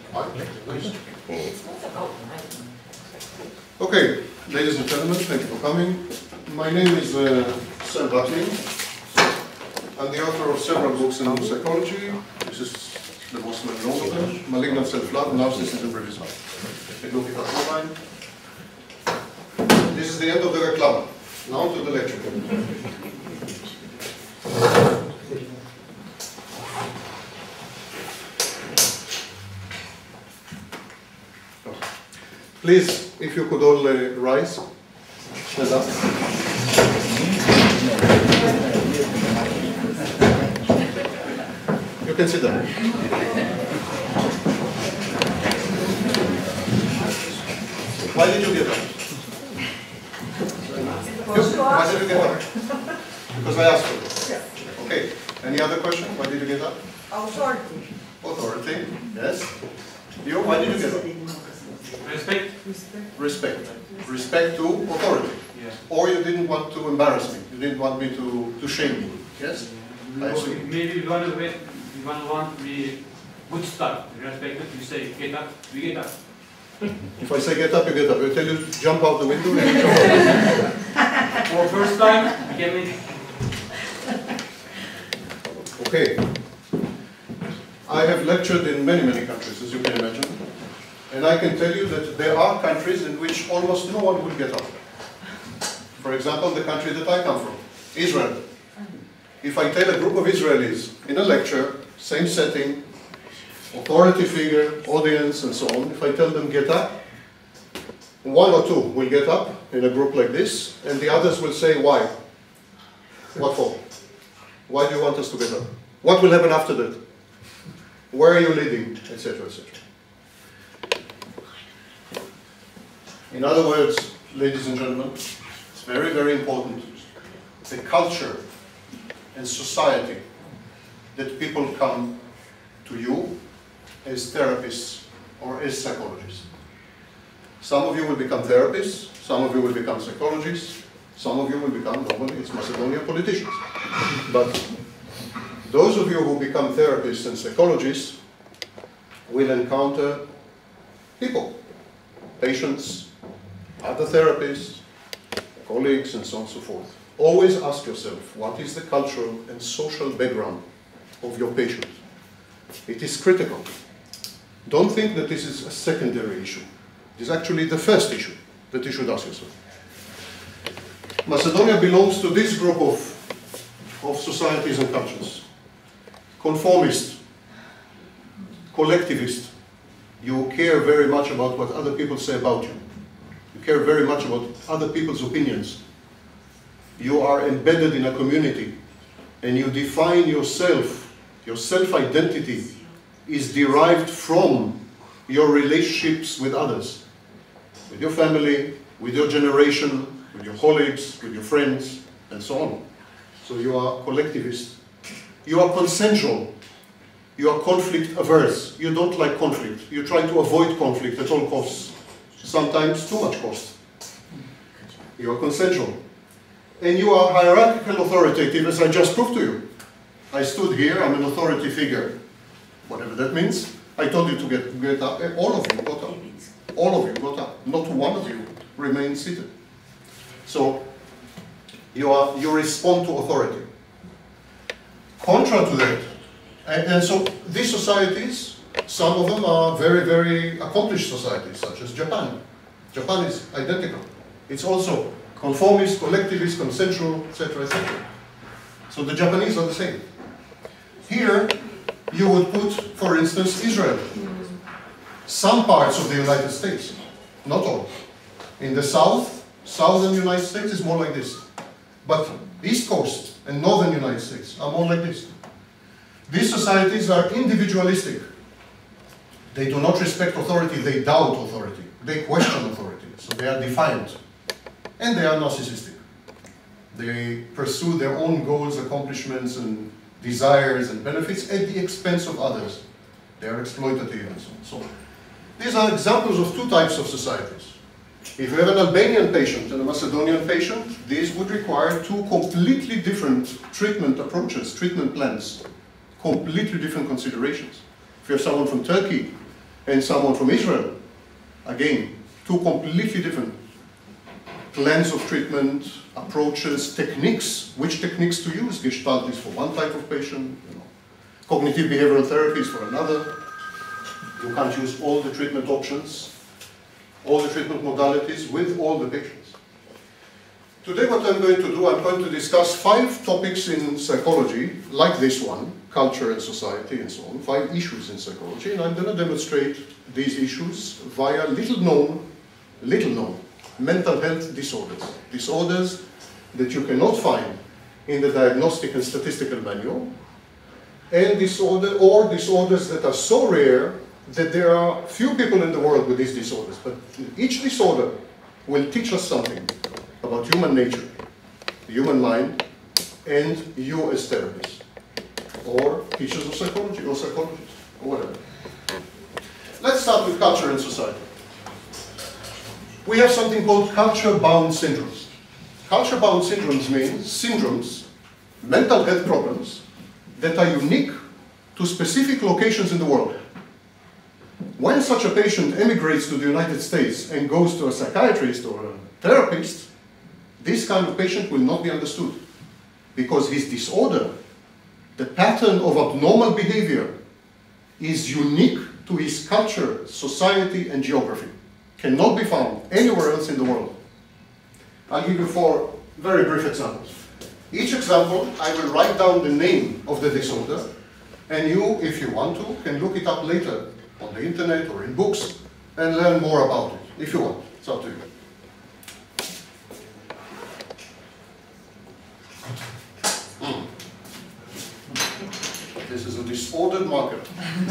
Okay, ladies and gentlemen, thank you for coming. My name is Vaknin. I'm the author of several books in psychology. This is the most well-known of them: Malignant Self-Love, Narcissism Revision. This is the end of the reclam. Now to the lecture. Please, if you could all rise. Stand up. You can sit down. Why did you get up? Why did you get up? Because I asked for it. Okay. Any other question? Why did you get up? Authority. Authority. Yes. You? Why did you get up? Respect. Respect. Respect to authority. Yeah. Or you didn't want to embarrass me. You didn't want me to shame you. Yes? I see. Maybe we want to be good stuff. Respect it. You say get up, we get up. If I say get up, you get up. I tell you jump out the window, and you jump out. For first time, we can make. Okay. I have lectured in many countries, as you can imagine. And I can tell you that there are countries in which almost no one will get up. For example, the country that I come from, Israel. If I tell a group of Israelis in a lecture, same setting, authority figure, audience, and so on, if I tell them get up, one or two will get up in a group like this, and the others will say, why? What for? Why do you want us to get up? What will happen after that? Where are you leading? Etc., etc. In other words, ladies and gentlemen, it's very important, the culture and society that people come to you as therapists or as psychologists. Some of you will become therapists, some of you will become psychologists, some of you will become, normally it's Macedonia, politicians. But those of you who become therapists and psychologists will encounter people, patients, other therapists, colleagues, and so on and so forth. Always ask yourself, what is the cultural and social background of your patient? It is critical. Don't think that this is a secondary issue. It is actually the first issue that you should ask yourself. Macedonia belongs to this group of societies and cultures. Conformist, collectivist. You care very much about what other people say about you. You care very much about other people's opinions. You are embedded in a community and you define yourself. Your self-identity is derived from your relationships with others, with your family, with your generation, with your colleagues, with your friends, and so on. So you are collectivist. You are consensual. You are conflict averse. You don't like conflict. You try to avoid conflict at all costs. Sometimes too much cost. You are consensual. And you are hierarchical authoritative, as I just proved to you. I stood here, I'm an authority figure. Whatever that means. I told you to get up. All of you got up. All of you got up. Not one of you remained seated. So you respond to authority. Contra to that, and so these societies, some of them are very accomplished societies, such as Japan. Japan is identical. It's also conformist, collectivist, consensual, etc., etc. So the Japanese are the same. Here, you would put, for instance, Israel. Some parts of the United States, not all. In the southern United States is more like this. But East Coast and northern United States are more like this. These societies are individualistic. They do not respect authority, they doubt authority. They question authority, so they are defiant. And they are narcissistic. They pursue their own goals, accomplishments, and desires and benefits at the expense of others. They are exploitative and so on. So these are examples of two types of societies. If you have an Albanian patient and a Macedonian patient, these would require two completely different treatment approaches, treatment plans, completely different considerations. If you have someone from Turkey and someone from Israel. Again, two completely different plans of treatment, approaches, techniques, which techniques to use. Gestalt is for one type of patient, cognitive behavioral therapy is for another. You can't use all the treatment options, all the treatment modalities with all the patients. Today what I'm going to do, I'm going to discuss 5 topics in psychology, like this one, culture and society and so on, 5 issues in psychology, and I'm going to demonstrate these issues via little known mental health disorders. Disorders that you cannot find in the diagnostic and statistical manual, and disorders that are so rare that there are few people in the world with these disorders. But each disorder will teach us something about human nature, the human mind, and you as therapists, or teachers of psychology, or psychologists, or whatever. Let's start with culture and society. We have something called culture-bound syndromes. Culture-bound syndromes means syndromes, mental health problems, that are unique to specific locations in the world. When such a patient emigrates to the United States and goes to a psychiatrist or a therapist, this kind of patient will not be understood, because his disorder, the pattern of abnormal behavior, is unique to his culture, society, and geography. Cannot be found anywhere else in the world. I'll give you 4 very brief examples. Each example, I will write down the name of the disorder, and you, if you want to, can look it up later on the internet or in books and learn more about it, if you want. It's up to you. This is a disordered marker.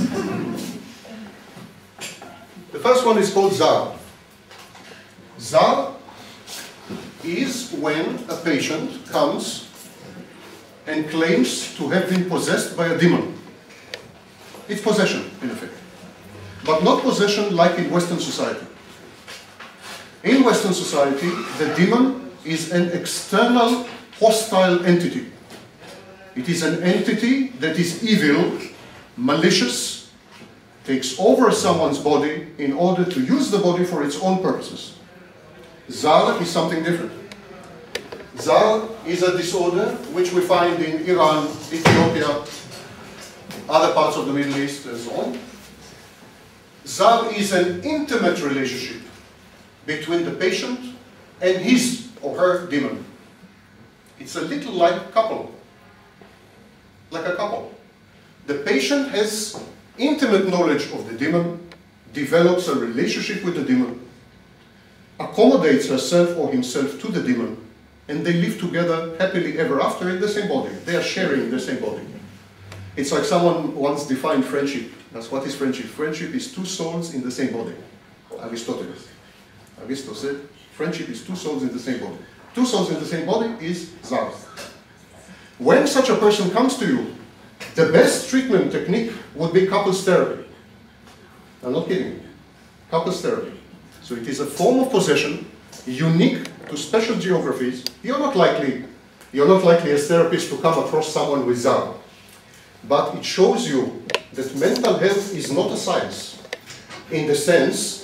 The first one is called ZAR. ZAR is when a patient comes and claims to have been possessed by a demon. It's possession, in effect. But not possession like in Western society. In Western society, the demon is an external, hostile entity. It is an entity that is evil, malicious, takes over someone's body in order to use the body for its own purposes. ZAR is something different. ZAR is a disorder which we find in Iran, Ethiopia, other parts of the Middle East, and so on. ZAR is an intimate relationship between the patient and his or her demon. It's a little like a couple. Like a couple. The patient has intimate knowledge of the demon, develops a relationship with the demon, accommodates herself or himself to the demon, and they live together happily ever after in the same body. They are sharing the same body. It's like someone once defined friendship. That's what is friendship. Friendship is 2 souls in the same body. Aristotle said, friendship is 2 souls in the same body. 2 souls in the same body is ZAR. When such a person comes to you, the best treatment technique would be couples therapy. I'm not kidding you. Couples therapy. So it is a form of possession unique to special geographies. You're not likely as therapist to come across someone with ZAR. But it shows you that mental health is not a science in the sense,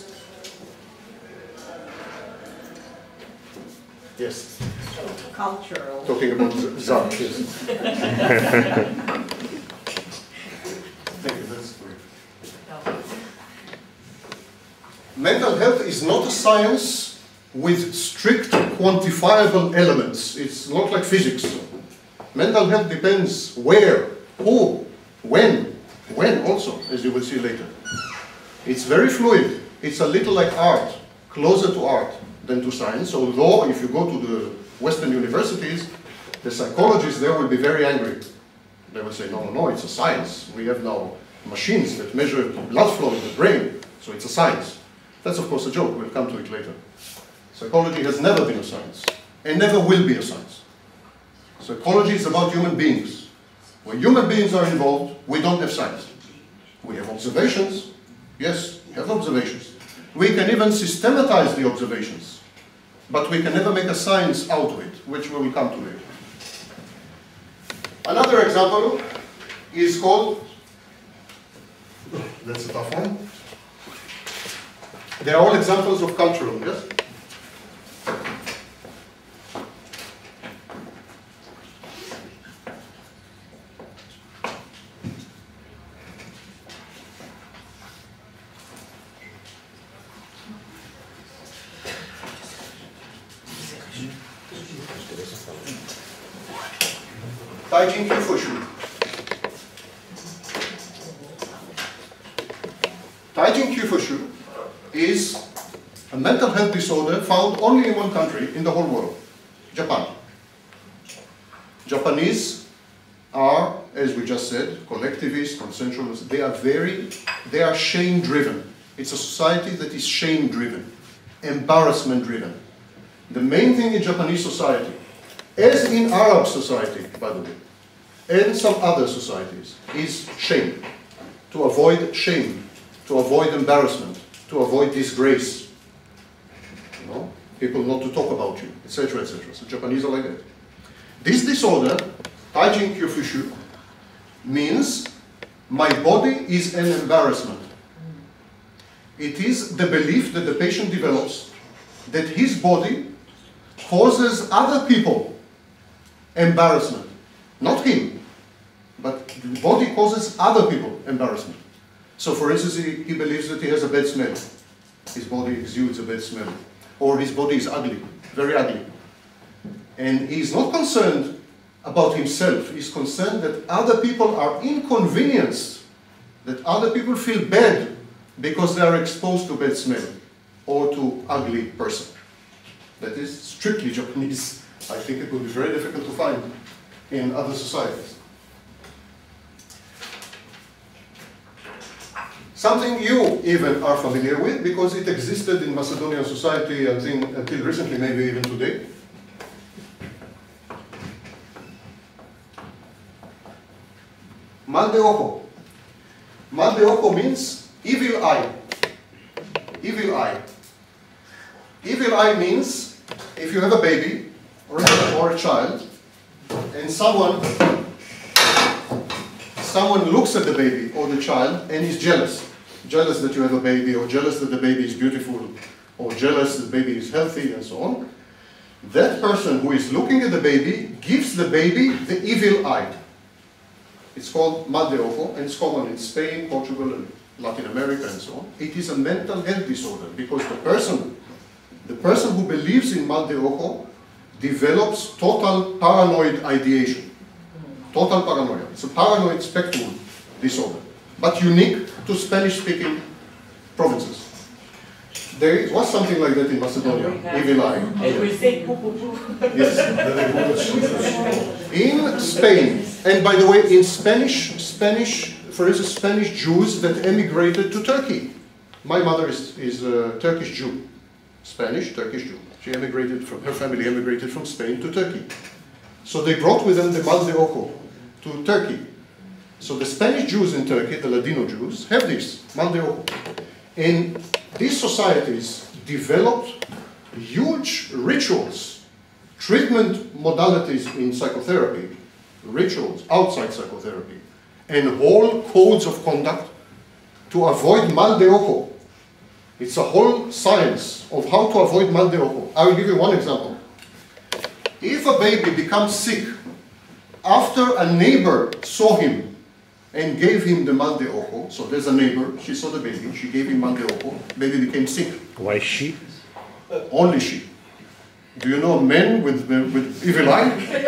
yes. Cultural. Talking about ZAR, yes. Thank you, that's great. Mental health is not a science with strict quantifiable elements. It's not like physics. Mental health depends where, who, when also, as you will see later. It's very fluid. It's a little like art, closer to art than to science, although if you go to the Western universities, the psychologists there will be very angry. They will say, no, it's a science. We have now machines that measure blood flow in the brain, so it's a science. That's of course a joke, we'll come to it later. Psychology has never been a science, and never will be a science. Psychology is about human beings. When human beings are involved, we don't have science. We have observations. Yes, we have observations. We can even systematize the observations, but we can never make a science out of it, which we will come to later. Another example is called, that's a tough one, They are all examples of cultural, yes? Taijin Kyufushu. Taijin Kyufushu is a mental health disorder found only in one country in the whole world, Japan. Japanese are, as we just said, collectivist, consensualist. They are shame-driven. It's a society that is shame-driven, embarrassment-driven. The main thing in Japanese society, as in Arab society, by the way, and some other societies, is shame. To avoid shame, to avoid embarrassment, to avoid disgrace. You know, people not to talk about you, etc., etc. So Japanese are like that. This disorder, Taijin Kyufushu, means my body is an embarrassment. It is the belief that the patient develops that his body causes other people embarrassment. Not him, but the body causes other people embarrassment. So for instance, he believes that he has a bad smell. His body exudes a bad smell. Or his body is ugly, very ugly. And he's not concerned about himself. He's concerned that other people are inconvenienced, that other people feel bad because they are exposed to bad smell or to ugly person. That is strictly Japanese. I think it would be very difficult to find in other societies. Something you even are familiar with because it existed in Macedonian society until recently, maybe even today. Mal de ojo. Mal de ojo means evil eye. Evil eye. Evil eye means if you have a baby or a child and someone looks at the baby or the child and is jealous that you have a baby, or jealous that the baby is beautiful, or jealous that the baby is healthy, and so on, that person who is looking at the baby gives the baby the evil eye. It's called mal de ojo, and it's common in Spain, Portugal, and Latin America, and so on. It is a mental health disorder because the person who believes in mal de ojo develops total paranoid ideation. Total paranoia. It's a paranoid spectrum disorder, but unique to Spanish-speaking provinces. There was something like that in Macedonia, evil eye. We say poo poo poo. Yes. In Spain, and by the way, in Spanish, for instance, Spanish Jews that emigrated to Turkey. My mother is a Turkish Jew, Spanish Turkish Jew. Her family emigrated from Spain to Turkey. So they brought with them the mal de ojo to Turkey. So the Spanish Jews in Turkey, the Ladino Jews, have this, mal de ojo. And these societies developed huge rituals, treatment modalities in psychotherapy, rituals outside psychotherapy, and whole codes of conduct to avoid mal de ojo. It's a whole science of how to avoid mal de ojo. I will give you one example. If a baby becomes sick after a neighbor saw him and gave him the mal de ojo, so there's a neighbor, she saw the baby, she gave him mal de ojo, baby became sick. Why she? Only she. Do you know men with evil eye?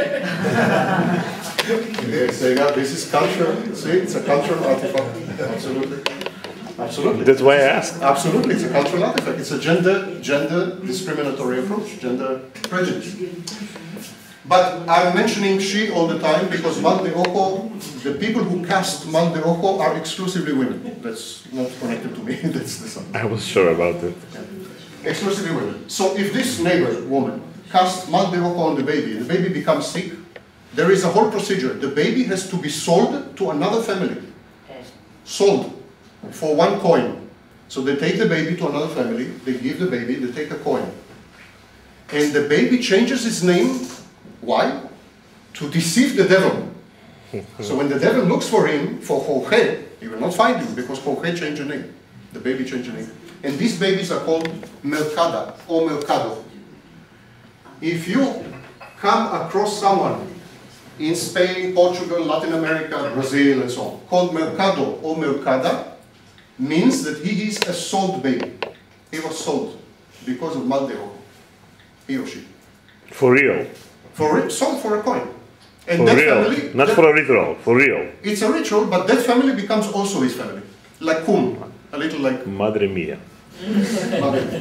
They say that this is culture. See, it's a cultural artifact. Absolutely. Absolutely. That's why I asked. Absolutely, it's a cultural artifact. It's a gender discriminatory approach, gender prejudice. But I'm mentioning she all the time because mal de ojo, the people who cast mal de ojo are exclusively women. That's not connected to me. That's the same. I was sure about it. Exclusively women. So if this neighbor woman casts mal de ojo on the baby becomes sick, there is a whole procedure. The baby has to be sold to another family. Sold for 1 coin. So they take the baby to another family, they give the baby, they take a coin. And the baby changes its name. Why? To deceive the devil. So when the devil looks for him, for Jorge, he will not find him because Jorge changed the name. The baby changed the name. And these babies are called mercada or mercado. If you come across someone in Spain, Portugal, Latin America, Brazil, and so on, called mercado or mercada, means that he is a sold baby. He was sold because of mal de ojo, he or she. For real. Sold for a coin. And For that real. family, Not for a ritual, for real. it's a ritual, but that family becomes also his family. Like cum, a little like Madre mia. Exactly.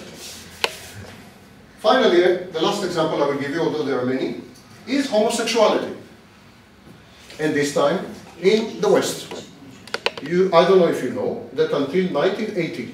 Finally, the last example I will give you, although there are many, is homosexuality. And this time in the West. I don't know if you know that until 1980,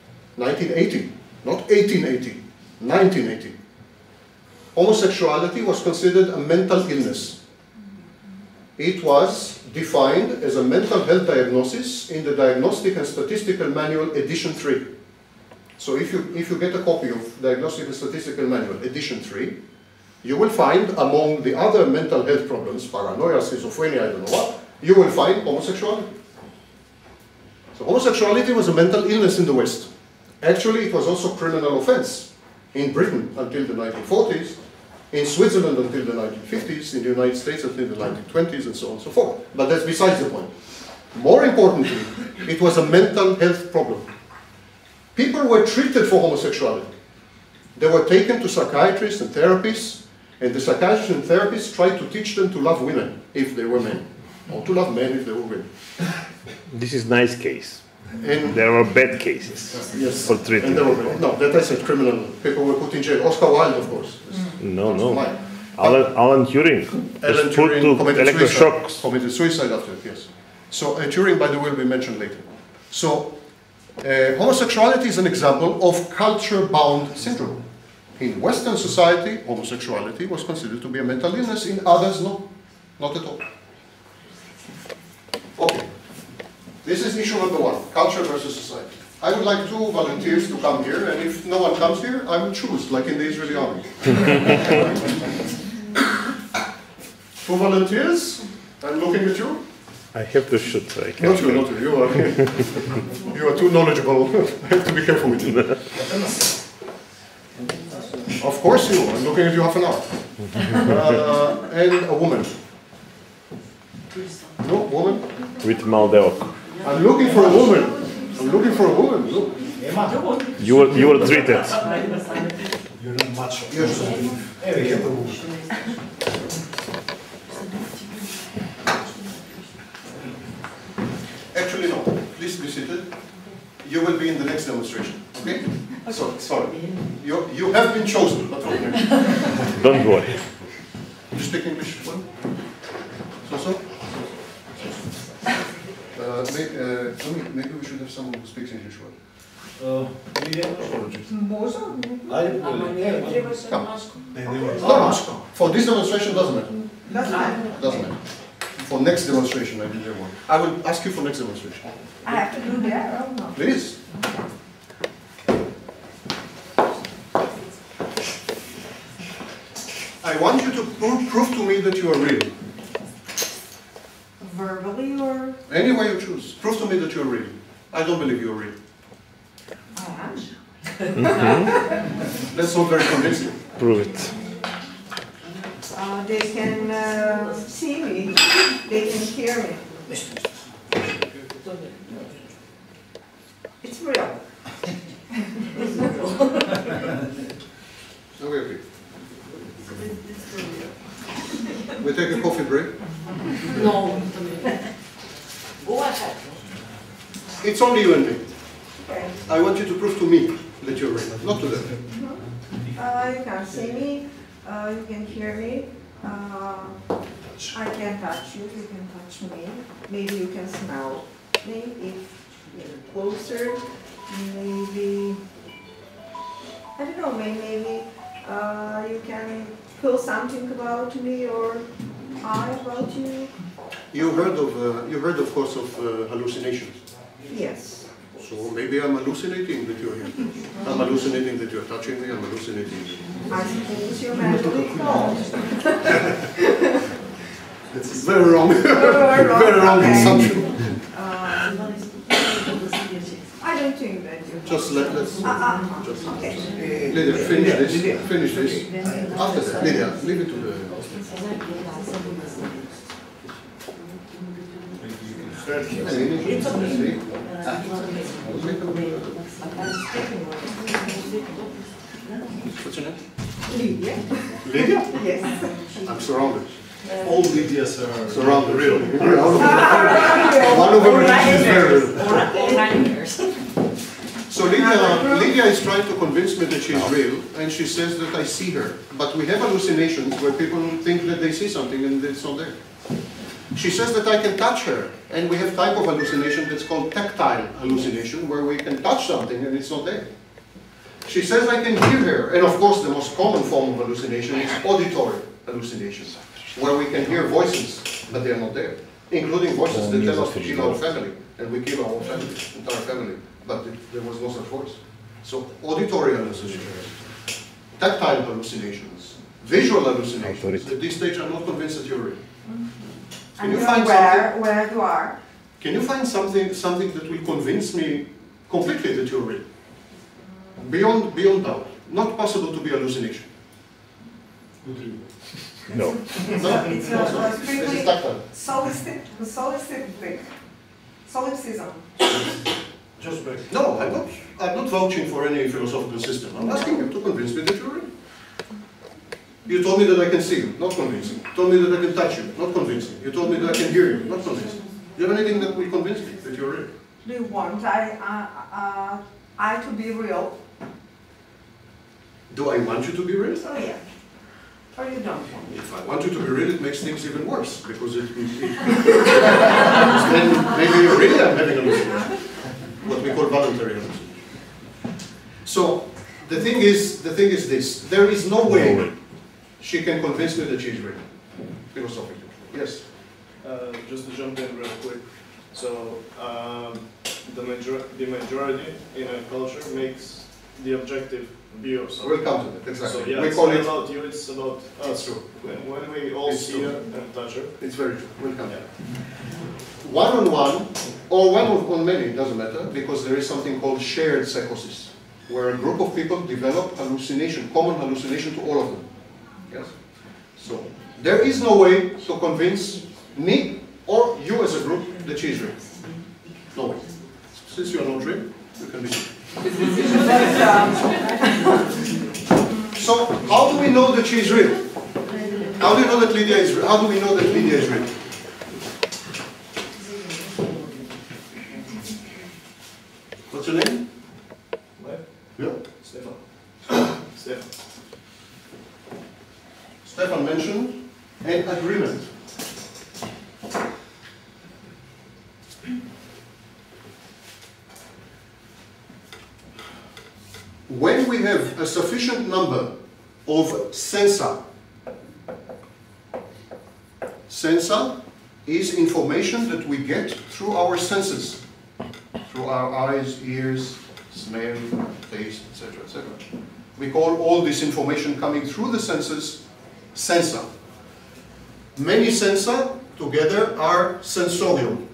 not 1880, 1980, homosexuality was considered a mental illness. It was defined as a mental health diagnosis in the Diagnostic and Statistical Manual, edition 3. So if you get a copy of Diagnostic and Statistical Manual, edition 3, you will find among the other mental health problems, paranoia, schizophrenia, I don't know what, you will find homosexuality. So homosexuality was a mental illness in the West. Actually, it was also a criminal offense in Britain until the 1940s, in Switzerland until the 1950s, in the United States until the 1920s, and so on and so forth. But that's besides the point. More importantly, it was a mental health problem. People were treated for homosexuality. They were taken to psychiatrists and therapists, and the psychiatrists and therapists tried to teach them to love women if they were men, or to love men if they were women. This is nice case. And There are bad cases yes, for treatment. and there were, no, that I said criminal. People were put in jail. Oscar Wilde, of course. No, no. Mine. Alan Turing Alan was put Turing to committed electroshocks. committed suicide after it, yes. So Turing, by the way, will be mentioned later. So homosexuality is an example of culture-bound syndrome. In Western society, homosexuality was considered to be a mental illness. In others, no, not at all. Okay, this is issue number one, culture versus society. I would like 2 volunteers to come here, and if no one comes here, I will choose, like in the Israeli army. 2 volunteers, I'm looking at you. I have to shoot. I can't. Not you, not you. You are too knowledgeable. I have to be careful with you. Of course you. I'm looking at you half an hour. And a woman. No, woman? With Maldeok. I'm looking for a woman. I'm looking for a woman. Look. You were treated. You're not much. Yes. Actually, no. Please be seated. You will be in the next demonstration. Okay? So, sorry. You have been chosen, but okay. Don't worry. You speak English well? So? Maybe we should have someone who speaks English well. Може? Come. No, for this demonstration doesn't matter. Doesn't matter. For next demonstration, I will do one. I will ask you for next demonstration. I have to do that or not? Please. I want you to prove to me that you are real. Verbally or? Any way you choose. Prove to me that you are real. I don't believe you are real. I am. That's not very convincing. Prove it. They can see me. They can hear me. It's real. Okay. We take a coffee break. No. Go ahead. It's only you and me. Okay. I want you to prove to me that you're real, not to them. You can see me. You can hear me. I can touch you. You can touch me. Maybe you can smell me if you're closer. Maybe I don't know. Maybe you can feel something about me or I about you. You heard, of course, of hallucinations. Yes. So maybe I'm hallucinating that you're here. I'm hallucinating that you're touching me. I'm hallucinating. I suppose you're mentally ill. It's very wrong. Very wrong. Very wrong Okay. assumption. I don't think Just let's Okay. Lydia, finish this. After that, Lydia, leave it to the What's your name? Lydia. Lydia? Yes. I'm surrounded. All Lydias are Surrounded. real. One of them is very real. All 9 years. So Lydia is trying to convince me that she's real, and she says that I see her. But we have hallucinations where people think that they see something and it's not there. She says that I can touch her, and we have type of hallucination that's called tactile hallucination, where we can touch something and it's not there. She says I can hear her, and of course the most common form of hallucination is auditory hallucination, where we can hear voices, but they are not there, including voices that tell us to kill our family, and we kill our family, entire family, but there was no such voice. So auditory hallucinations, tactile hallucinations, visual hallucinations. At this stage I'm not convinced that you're real. Can you find something? Where you are? Can you find something that will convince me completely that you're real? Beyond doubt. Not possible to be hallucination. No. No? It's a This is tactile. solipsism. Just back. No, I'm not vouching for any philosophical system. I'm asking you to convince me that you're real. You told me that I can see you, not convincing. You told me that I can touch you, not convincing. You told me that I can hear you, not convincing. Do you have anything that will convince me that you're real? Do you want I to be real? Do I want you to be real? Oh yeah. Or you don't want? If I want you to be real, it makes things even worse, because then maybe really I'm having a hallucination. What we call voluntary hallucination. So the thing is this: there is no way she can convince me that she is real, philosophically. Yes. Just to jump in real quick. So the majority in a culture makes the objective view of something. We'll come to that, exactly. So yeah, we it's call not it. about you, it's about us. It's true. When we all It's see true. her and touch her. It's very true. We'll come to that. One-on-one, or one on many, doesn't matter, because there is something called shared psychosis, where a group of people develop hallucination, common hallucination to all of them. Yes? So, there is no way to convince me or you as a group that she is real. No way. Since you are not real, you can be real. So, how do we know that she is real? How do you know that Lydia is real? How do we know that Lydia is real? What's your name? What? Yeah. Stefan. Stefan. Stefan mentioned an agreement. When we have a sufficient number of sensa is information that we get through our senses, through our eyes, ears, smell, taste, etc., etc. We call all this information coming through the senses sensa. Many sensa together are sensorium.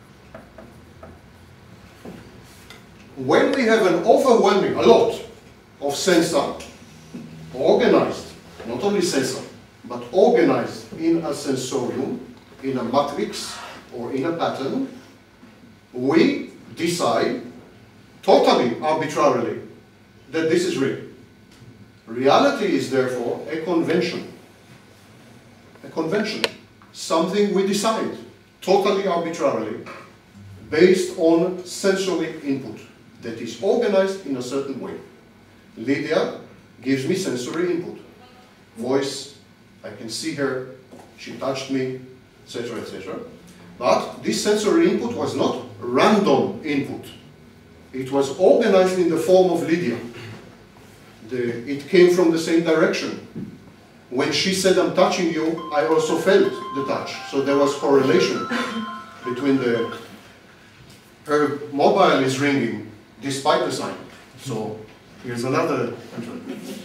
When we have an overwhelming, a lot of sensa organized, not only sensa, but organized in a sensorium, in a matrix or in a pattern, we decide totally arbitrarily that this is real. Reality is therefore a convention. A convention, something we decide totally arbitrarily based on sensory input that is organized in a certain way. Lydia gives me sensory input. Voice, I can see her, she touched me, etc., etc. But this sensory input was not random input. It was organized in the form of Lydia. It came from the same direction. When she said, "I'm touching you," I also felt the touch. So there was correlation between her mobile is ringing despite the sign. So here's another control.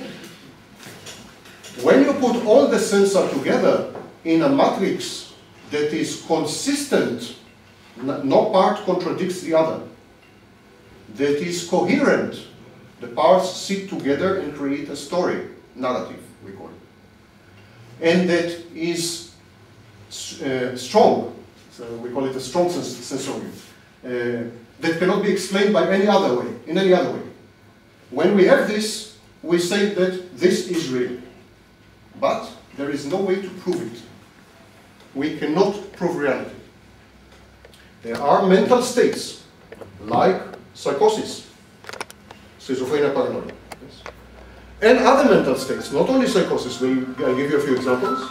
When you put all the sensa together in a matrix that is consistent, no part contradicts the other. that is coherent. The parts sit together and create a story, narrative, we call it. And that is strong, so we call it a strong sensorium, that cannot be explained by any other way, in any other way. When we have this, we say that this is real. But there is no way to prove it. We cannot prove reality. There are mental states, like psychosis, schizophrenia, paranoia. Yes. And other mental states, not only psychosis. I'll give you a few examples.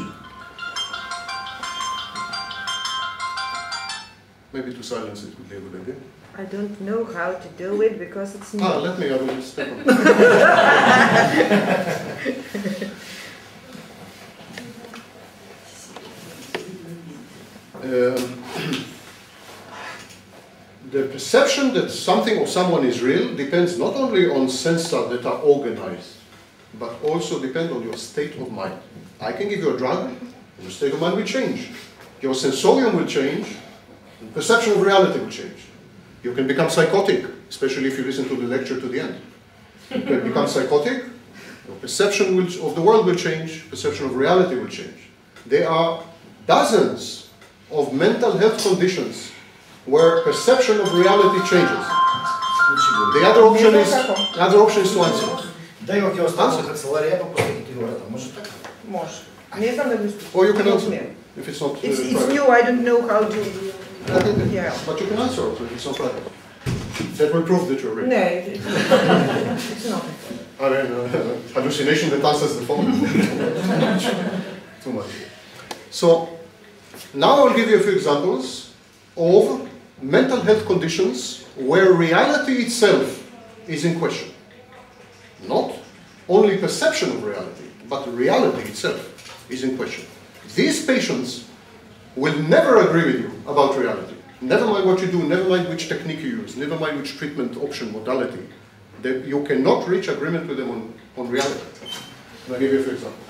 Maybe to silence it would be a good idea. I don't know how to do it because it's not. Let me, I will step on. The perception that something or someone is real depends not only on sensa that are organized, but also depend on your state of mind. I can give you a drug, and your state of mind will change. Your sensorium will change, and perception of reality will change. You can become psychotic, especially if you listen to the lecture to the end. You can become psychotic, your perception of the world will change, perception of reality will change. There are dozens of mental health conditions where perception of reality changes. The other option is to answer. Дай от останах канцелария, пустите гората. Може така? Може. Не знам дали Or you can answer, if it's not It's private. new, I don't know how to... yeah. But you can answer also if it's not private. That will prove that you're real. No, it's not. I mean, hallucination that answers the phone. Too much. So, now I'll give you a few examples of mental health conditions where reality itself is in question. Not only perception of reality, but reality itself is in question. These patients will never agree with you about reality. Never mind what you do, never mind which technique you use, never mind which treatment option, modality. You cannot reach agreement with them on reality. I'll give you a few examples.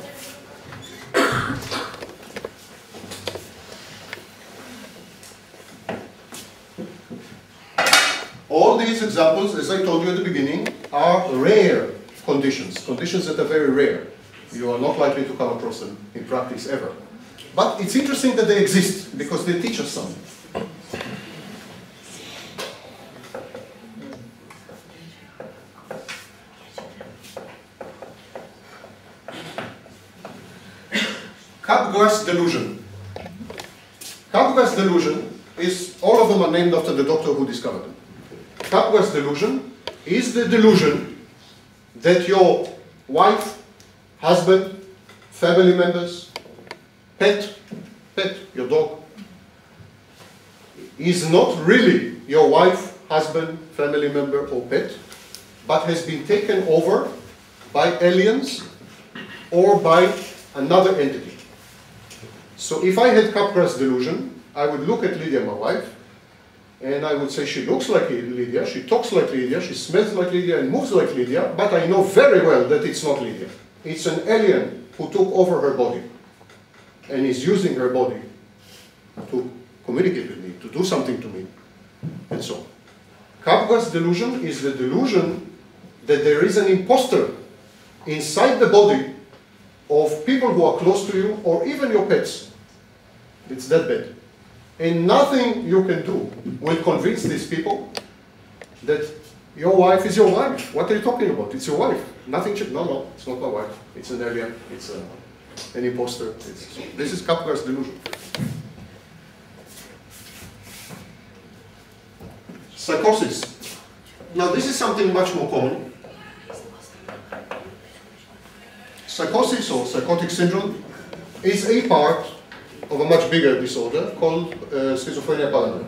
All these examples, as I told you at the beginning, are rare conditions, conditions that are very rare. You are not likely to come across them in practice ever. But it's interesting that they exist because they teach us something. Capgras delusion. Capgras delusion is, all of them are named after the doctor who discovered them. Capgras delusion is the delusion that your wife, husband, family members, pet, your dog, is not really your wife, husband, family member, or pet, but has been taken over by aliens or by another entity. So if I had Capgras delusion, I would look at Lydia, my wife, and I would say she looks like Lydia, she talks like Lydia, she smells like Lydia, and moves like Lydia, but I know very well that it's not Lydia. It's an alien who took over her body and is using her body to communicate with me, to do something to me, and so on. Capgras delusion is the delusion that there is an imposter inside the body of people who are close to you, or even your pets. It's that bad. And nothing you can do will convince these people that your wife is your wife. What are you talking about? It's your wife. Nothing. No, it's not my wife. It's an alien. It's an imposter. This is Capgras delusion. Psychosis. Now this is something much more common. Psychosis or psychotic syndrome is a part of a much bigger disorder called schizophrenia paranoia.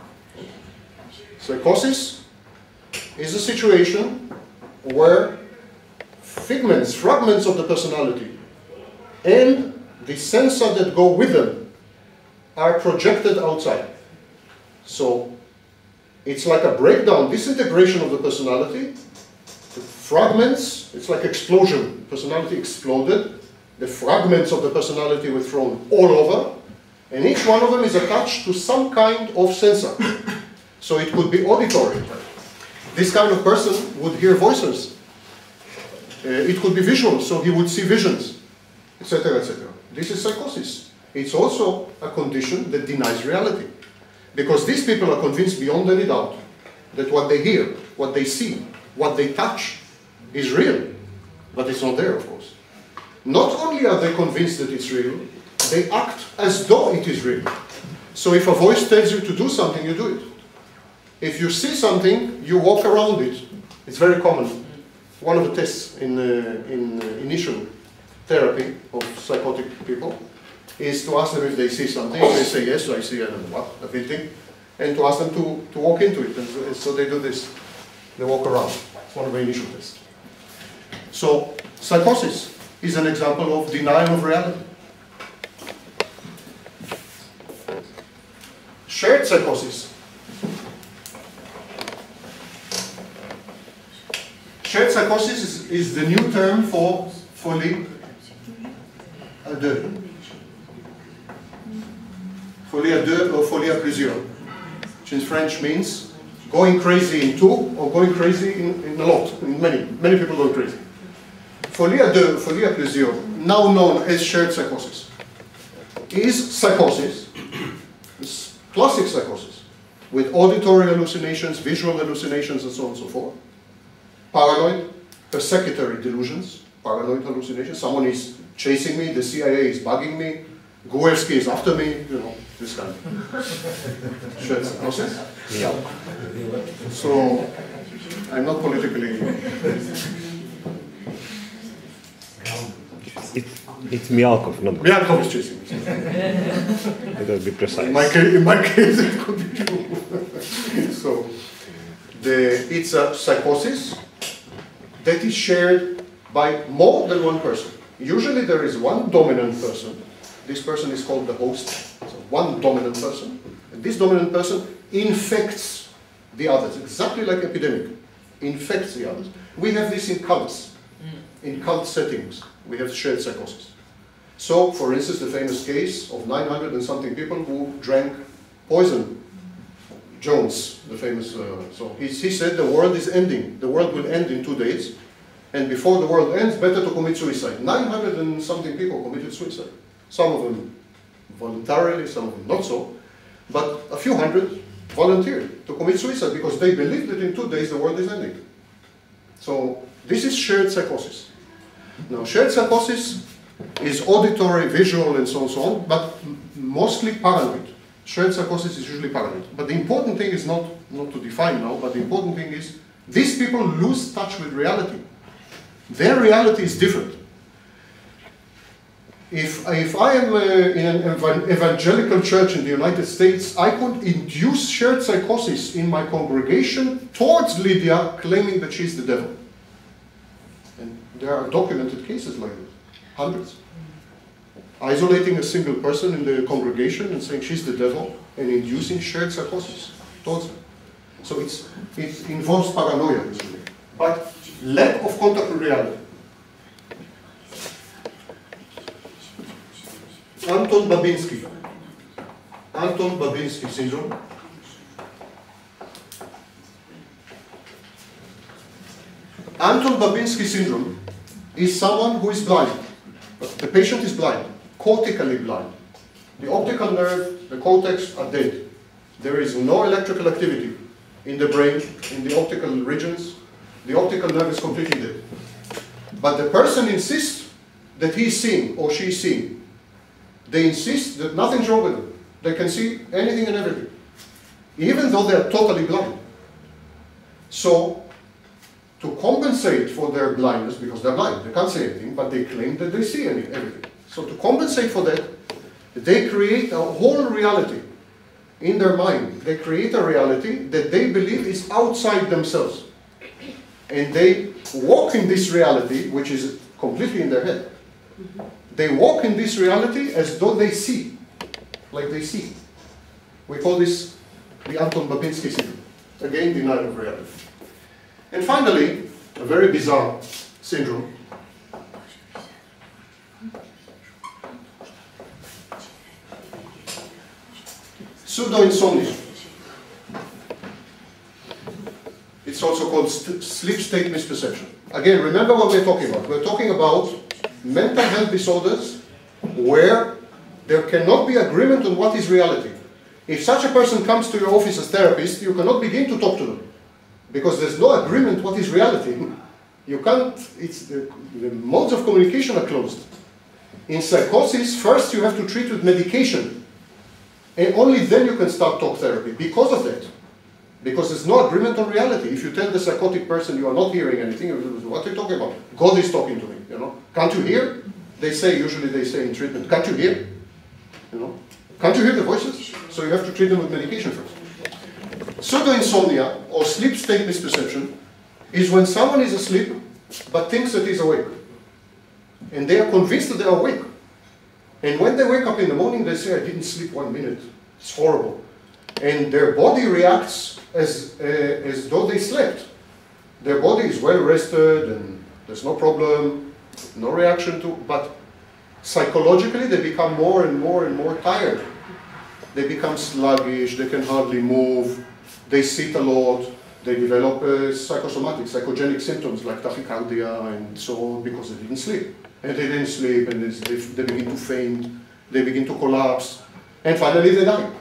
Psychosis is a situation where fragments of the personality and the sensa that go with them are projected outside. So it's like a breakdown, disintegration of the personality. The fragments, it's like explosion. Personality exploded. The fragments of the personality were thrown all over, and each one of them is attached to some kind of sensor. So it could be auditory, This kind of person would hear voices. It could be visual, so he would see visions, etc., etc. This is psychosis. It's also a condition that denies reality. Because these people are convinced beyond any doubt that what they hear, what they see, what they touch is real. But it's not there, of course. Not only are they convinced that it's real, they act as though it is real. So if a voice tells you to do something, you do it. If you see something, you walk around it. It's very common. One of the tests in initial therapy of psychotic people is to ask them if they see something. They say, yes, I see, I don't know what, a building. And to ask them to walk into it. And so they do this. They walk around. It's one of the initial tests. So psychosis is an example of denial of reality. Shared psychosis. Shared psychosis is the new term for folie à deux. Folie à deux or folie à plusieurs, which in French means going crazy in two or going crazy in a lot, in many people going crazy. Folie à deux, folie à plusieurs, now known as shared psychosis, is psychosis, is classic psychosis, with auditory hallucinations, visual hallucinations, and so on and so forth. Paranoid, persecutory delusions, paranoid hallucinations. Someone is chasing me, the CIA is bugging me, Gruevski is after me, you know, this kind of shared psychosis. Yeah. So, I'm not politically... It's Mialkov, not Mialkov is chasing me. Let us be precise. In my case, it could be true. So, it's a psychosis that is shared by more than one person. Usually there is one dominant person. This person is called the host. So one dominant person. And this dominant person infects the others, exactly like epidemic. Infects the others. We have this in cults. In cult settings, we have shared psychosis. So, for instance, the famous case of 900 and something people who drank poison. Jones, the famous, so he said the world is ending. The world will end in 2 days. And before the world ends, better to commit suicide. 900 and something people committed suicide. Some of them voluntarily, some of them not so. But a few hundred volunteered to commit suicide because they believed that in 2 days the world is ending. So this is shared psychosis. Now, shared psychosis is auditory, visual, and so on, but mostly paranoid. Shared psychosis is usually paranoid. But the important thing is not to define now, but the important thing is these people lose touch with reality. Their reality is different. If I am in an evangelical church in the United States, I could induce shared psychosis in my congregation towards Lydia, claiming that she's the devil. And there are documented cases like this, hundreds. Isolating a single person in the congregation and saying she's the devil and inducing shared psychosis towards her. So it involves paranoia usually, but lack of contact with reality. Anton Babinski syndrome. Anton Babinski syndrome is someone who is blind. The patient is blind, cortically blind. The optical nerve, the cortex are dead. There is no electrical activity in the brain, in the optical regions. The optical nerve is completely dead. But the person insists that he is seeing or she is seeing. They insist that nothing's wrong with them. They can see anything and everything, even though they are totally blind. So, to compensate for their blindness, because they're blind, they can't see anything, but they claim that they see everything. So to compensate for that, they create a whole reality in their mind. They create a reality that they believe is outside themselves. And they walk in this reality, which is completely in their head. They walk in this reality as though they see, like they see. We call this the Anton Babinski syndrome. Again, denial of reality. And finally, a very bizarre syndrome. Pseudo-insomnia. It's It's also called sleep state misperception. Again, remember what we're talking about. We're talking about mental health disorders where there cannot be agreement on what is reality. If such a person comes to your office as therapist, you cannot begin to talk to them because there's no agreement what is reality. You can't, the modes of communication are closed. In psychosis, first you have to treat with medication, and only then you can start talk therapy because of that. Because there's no agreement on reality. If you tell the psychotic person you are not hearing anything, what are you talking about? God is talking to me, you know. Can't you hear? Usually they say in treatment, can't you hear? You know. Can't you hear the voices? So you have to treat them with medication first. Pseudo-insomnia, or sleep state misperception, is when someone is asleep but thinks that he's awake. And they are convinced that they are awake. And when they wake up in the morning, they say, I didn't sleep 1 minute. It's horrible. And their body reacts as though they slept. Their body is well rested and there's no problem, no reaction to, but psychologically they become more and more and more tired. They become sluggish, they can hardly move, they sit a lot, they develop psychogenic symptoms like tachycardia and so on because they didn't sleep. And they didn't sleep and they begin to faint, they begin to collapse, and finally they die.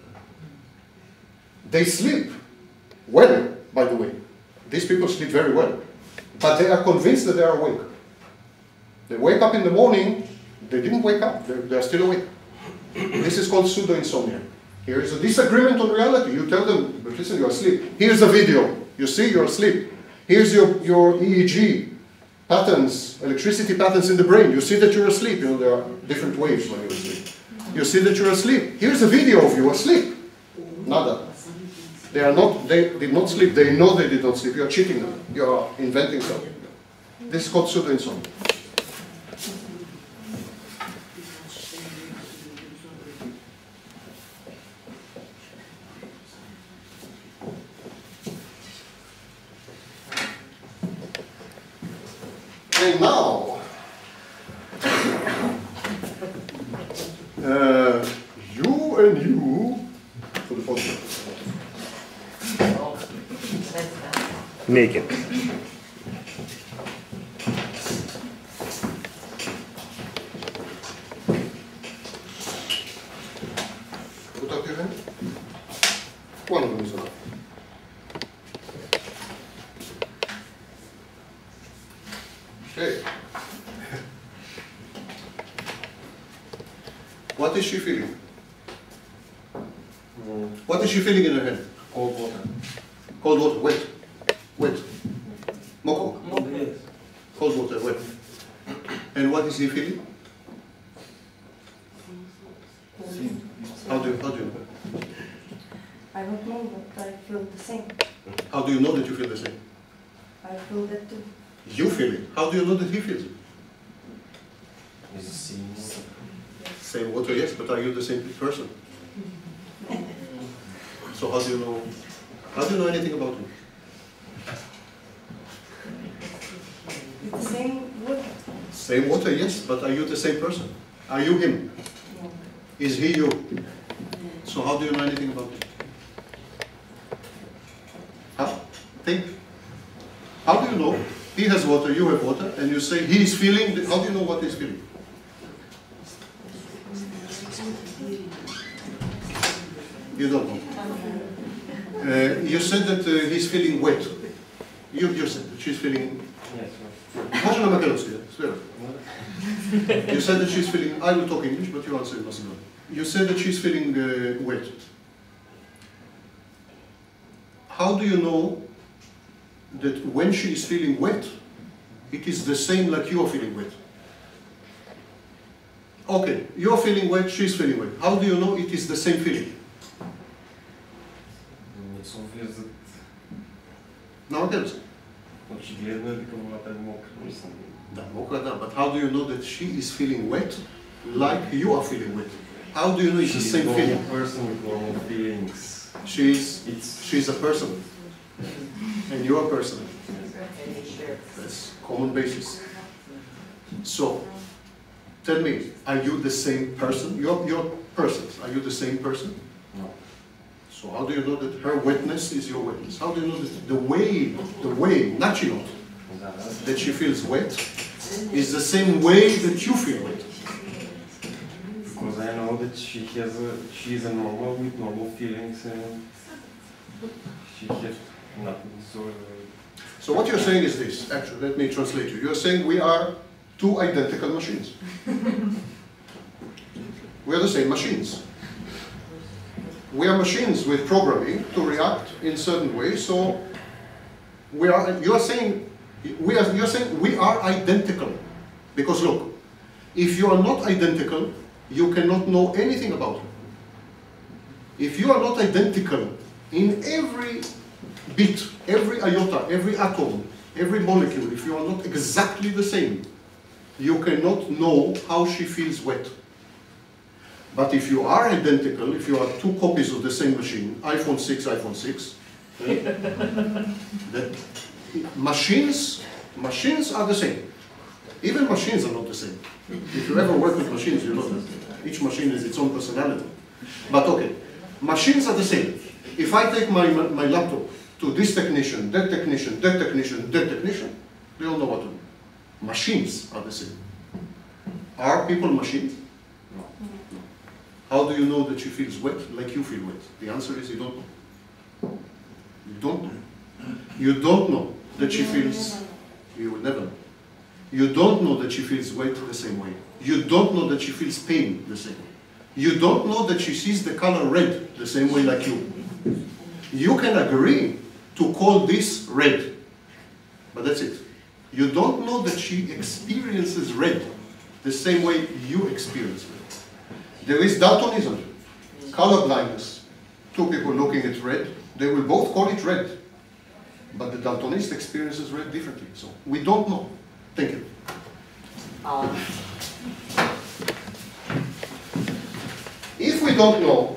They sleep well, by the way. These people sleep very well. But they are convinced that they are awake. They wake up in the morning, they didn't wake up, they are still awake. This is called pseudo-insomnia. Here is a disagreement on reality. You tell them, but listen, you're asleep. Here's a video. You see, you're asleep. Here's your EEG patterns, electricity patterns in the brain. You see that you're asleep. You know, there are different waves when you're asleep. You see that you're asleep. Here's a video of you asleep. Nada. They did not sleep. They know they did not sleep. You are cheating them. You are inventing something. This is called pseudo-insomnia. And now, you and you for the photo. Naked. Put up your hand. One of them is enough. Okay. What is she feeling? What is she feeling in her head? Cold water. Cold water, wet. Wet. Moko. Yes. Cold water, wet. And what is he feeling? How do you know? I don't know, but I feel the same. How do you know that you feel the same? I feel that too. You feel it. How do you know that he feels it? It's the same. Same water, yes, but are you the same person? So how do you know? How do you know anything about him? It's the same water. Same water, yes, but are you the same person? Are you him? No. Is he you? So how do you know anything about him? How? Think. How do you know? He has water, you have water, and you say he is feeling. How do you know what he's feeling? You don't know. You said that he's feeling wet. You said that she's feeling. Yes. Можно на македонски? You said that she's feeling. I will talk English, but you answer in Macedonian. You said that she's feeling wet. How do you know that when she is feeling wet, it is the same like you are feeling wet? Okay, you're feeling wet, she's feeling wet. How do you know it is the same feeling? It's obvious that Now again. очевидно е дека водата е мокра. Да, мокра, да, but how do you know that she is feeling wet like you are feeling wet? How do you know it's the same feeling? She's a person with normal feelings. She's a person. And you are a person. That's common basis. So, tell me, are you the same person? You're persons. Are you the same person? No. So So how do you know that her wetness is your wetness? How do you know that the way, natural, that she feels wet is the same way that you feel wet? Because I know that she is a normal with normal feelings and she has nothing. So what you're saying is this, actually, let me translate you. You're saying we are two identical machines. We are the same machines. We are machines with programming to react in certain ways. So you're saying we are identical. Because look, if you are not identical, you cannot know anything about it. If you are not identical in every bit, every iota, every atom, every molecule, if you are not exactly the same, you cannot know how she feels wet. But if you are identical, if you are two copies of the same machine, iPhone 6, that machines are the same. Even machines are not the same. If you ever work with machines, you know that each machine has its own personality. But okay, machines are the same. If I take my laptop to this technician, that technician, that technician, that technician, they all know what to do. Machines are the same. Are people machines? No. How do you know that she feels wet like you feel wet? The answer is you don't know. You don't know. You don't know that she feels, you will never know. You don't know that she feels wet the same way. You don't know that she feels pain the same way. You don't know that she sees the color red the same way like you. You can agree to call this red, but that's it. You don't know that she experiences red the same way you experience red. There is daltonism, color blindness. Two people looking at red, they will both call it red. But the daltonist experiences red differently. So we don't know. Thank you. If we don't know,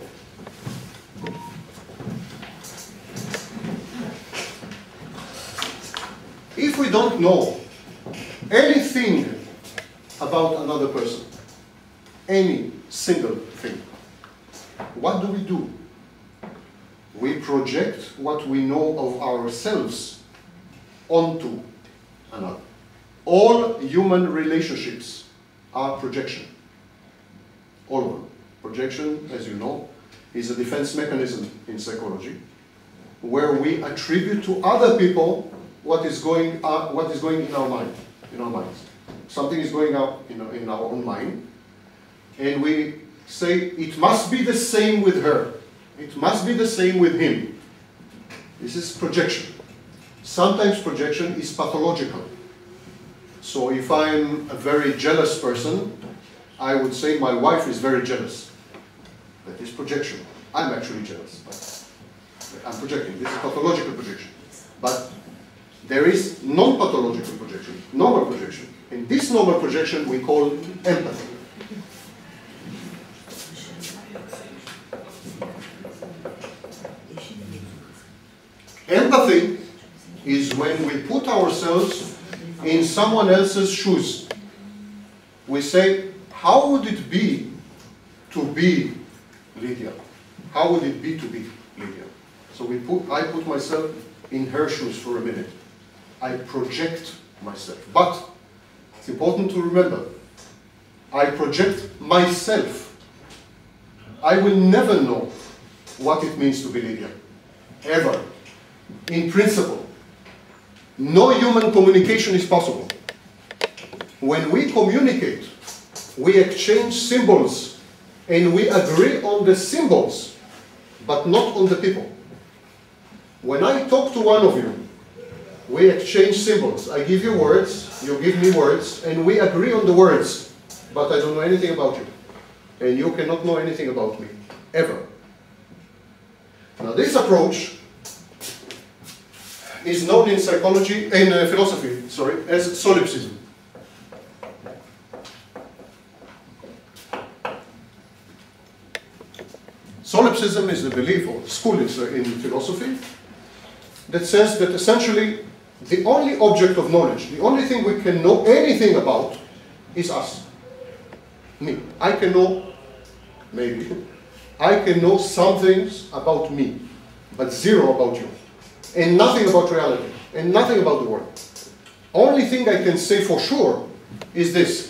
anything about another person, any single thing, what do? We project what we know of ourselves onto another. All human relationships are projection. All of them. Projection, as you know, is a defense mechanism in psychology, where we attribute to other people what is going in our mind, in our minds. Something is going on in our own mind, and we say it must be the same with her. It must be the same with him. This is projection. Sometimes projection is pathological. So if I'm a very jealous person, I would say my wife is very jealous. That is projection. I'm actually jealous, but I'm projecting. This is pathological projection. But there is non-pathological projection, normal projection. And this normal projection we call empathy. Empathy is when we put ourselves in someone else's shoes. We say, how would it be to be Lydia? How would it be to be Lydia? So I put myself in her shoes for a minute. I project myself. But it's important to remember, I project myself. I will never know what it means to be Lydia. Ever. In principle. No human communication is possible. When we communicate, we exchange symbols and we agree on the symbols, but not on the people. When I talk to one of you, we exchange symbols. I give you words, you give me words, and we agree on the words, but I don't know anything about you. And you cannot know anything about me, ever. Now this approach is known in psychology, in philosophy, as solipsism. Solipsism is the belief or school in philosophy that says that essentially the only object of knowledge, the only thing we can know anything about is us. Me. I can know, maybe, I can know some things about me, but zero about you. And nothing about reality, and nothing about the world. Only thing I can say for sure is this.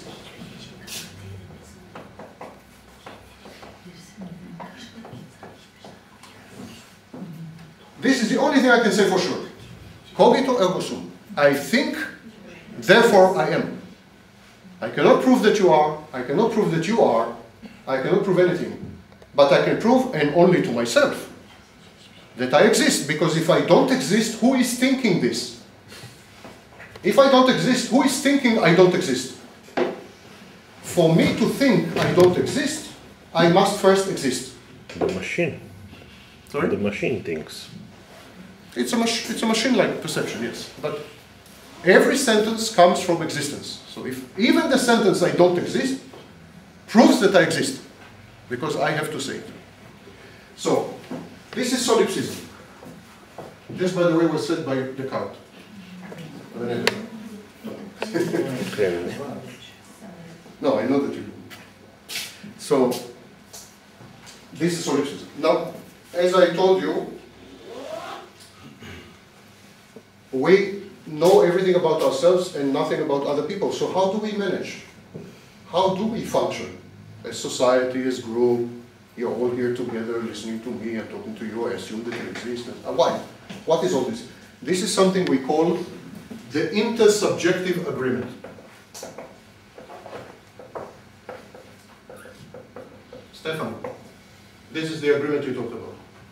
This is the only thing I can say for sure. Cogito ergo sum. I think, therefore I am. I cannot prove that you are, I cannot prove that you are, I cannot prove anything. But I can prove, and only to myself, that I exist. Because if I don't exist, who is thinking this? If I don't exist, who is thinking I don't exist? For me to think I don't exist, I must first exist. The machine. Sorry? The machine thinks. It's a machine-like perception, yes. But every sentence comes from existence. So if even the sentence I don't exist proves that I exist, because I have to say it. So this is solipsism. This, by the way, was said by Descartes. Okay. No, I know that you do. So this is solipsism. Now, as I told you, we know everything about ourselves and nothing about other people. So how do we manage? How do we function? As society, as group, you're all here together listening to me and talking to you. I assume that you exist. Why? What is all this? This is something we call the intersubjective agreement. Stefan, this is the agreement we talked about.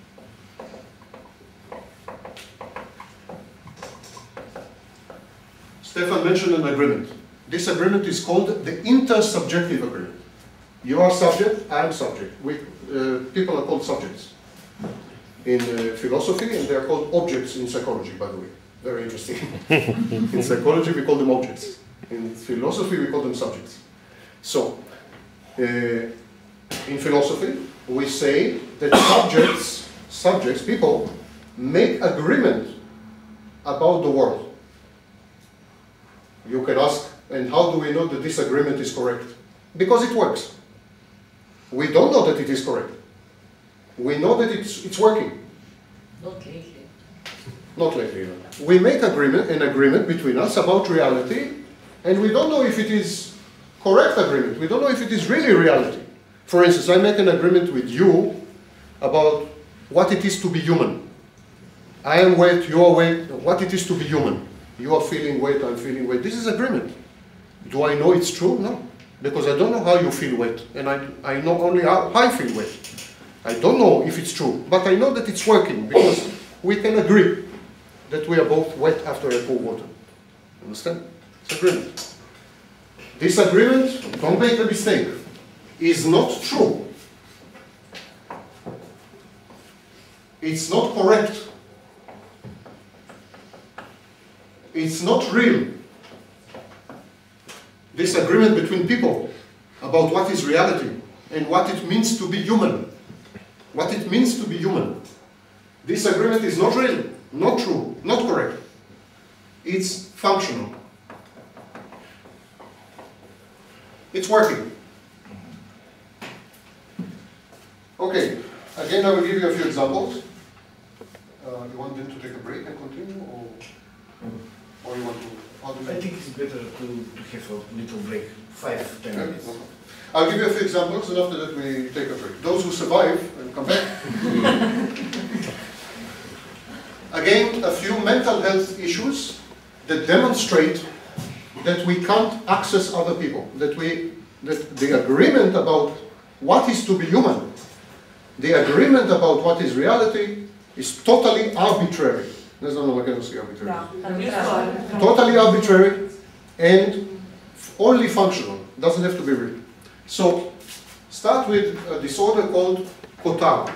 Stefan mentioned an agreement. This agreement is called the intersubjective agreement. You are subject, I am subject. People are called subjects in philosophy, and they are called objects in psychology, by the way. Very interesting. In psychology, we call them objects. In philosophy, we call them subjects. So, in philosophy, we say that subjects, people, make agreement about the world. You can ask, and how do we know that this agreement is correct? Because it works. We don't know that it is correct. We know that it's working. Not lately. Not lately, even. We make an agreement between us about reality, and we don't know if it is correct agreement. We don't know if it is really reality. For instance, I make an agreement with you about what it is to be human. I am weight, you are weight, what it is to be human. You are feeling weight, I'm feeling weight. This is agreement. Do I know it's true? No. Because I don't know how you feel weight. And I know only how I feel weight. I don't know if it's true. But I know that it's working because we can agree that we are both wet after I pour water. Understand? It's agreement. This agreement, don't make a mistake, is not true. It's not correct. It's not real. This agreement between people about what is reality and what it means to be human. What it means to be human. This agreement is not real, not true, not correct. It's functional. It's working. Okay, again I will give you a few examples. You want them to take a break and continue, or you want to? How do you I think it's better to have a little break, 5-10 minutes. Okay. I'll give you a few examples, and after that we take a break. Those who survive and come back. Again, a few mental health issues that demonstrate that we can't access other people. That the agreement about what is to be human, the agreement about what is reality, is totally arbitrary. Не знам на македонски arbitrary. Totally arbitrary and only functional. Doesn't have to be real. So, start with a disorder called Cotard.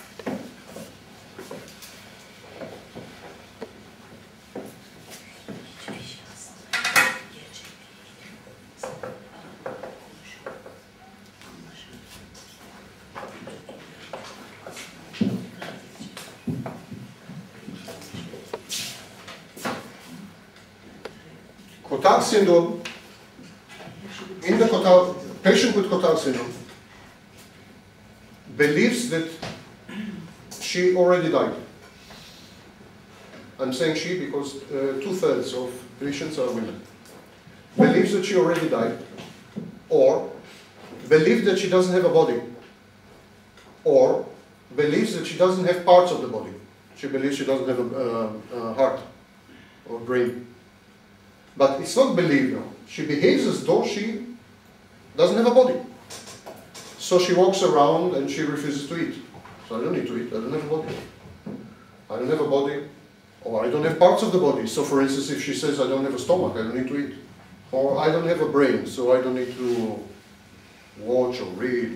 Cotard syndrome, in the patient with Cotard syndrome believes that she already died. I'm saying she because 2/3 of patients are women. Believes that she already died, or believes that she doesn't have a body, or believes that she doesn't have parts of the body. She believes she doesn't have a heart or brain. But it's not believed now. She behaves as though she doesn't have a body. So she walks around and she refuses to eat. So I don't need to eat, I don't have a body. I don't have a body, or I don't have parts of the body. So for instance, if she says I don't have a stomach, I don't need to eat. Or I don't have a brain, so I don't need to watch or read.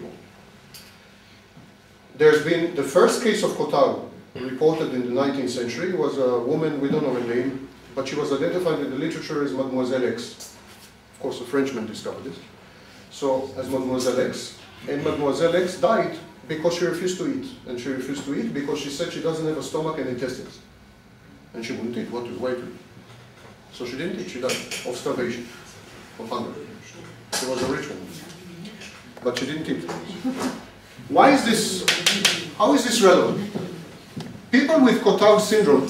There's been the first case of Cotard reported in the 19th century was a woman, we don't know her name, but she was identified in the literature as Mademoiselle X. Of course, a Frenchman discovered this. So, as Mademoiselle X. And Mademoiselle X died because she refused to eat. And she refused to eat because she said she doesn't have a stomach and intestines. And she wouldn't eat. Why to eat? So she didn't eat. She died of starvation, of hunger. She was a rich woman. But she didn't eat. Why is this? How is this relevant? People with Cotard syndrome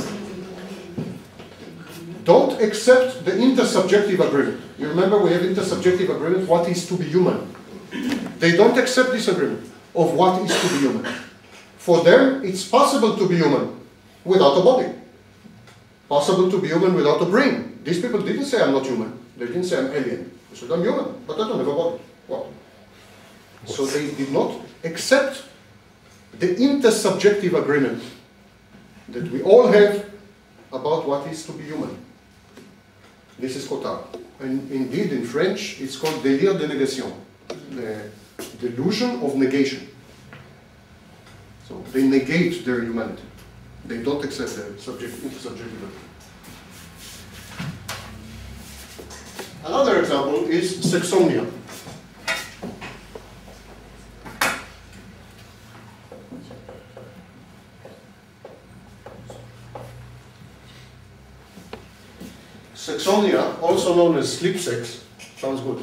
don't accept the intersubjective agreement. You remember we have intersubjective agreement, what is to be human. They don't accept this agreement of what is to be human. For them, it's possible to be human without a body. Possible to be human without a brain. These people didn't say I'm not human. They didn't say I'm alien. They said I'm human, but I don't have a body. Well, so they did not accept the intersubjective agreement that we all have about what is to be human. This is Cotard. And indeed, in French, it's called délire de négation, the delusion of negation. So they negate their humanity. They don't accept the intersubjective agreement. Another example is sexomnia. Sexomnia, also known as sleep sex, sounds good.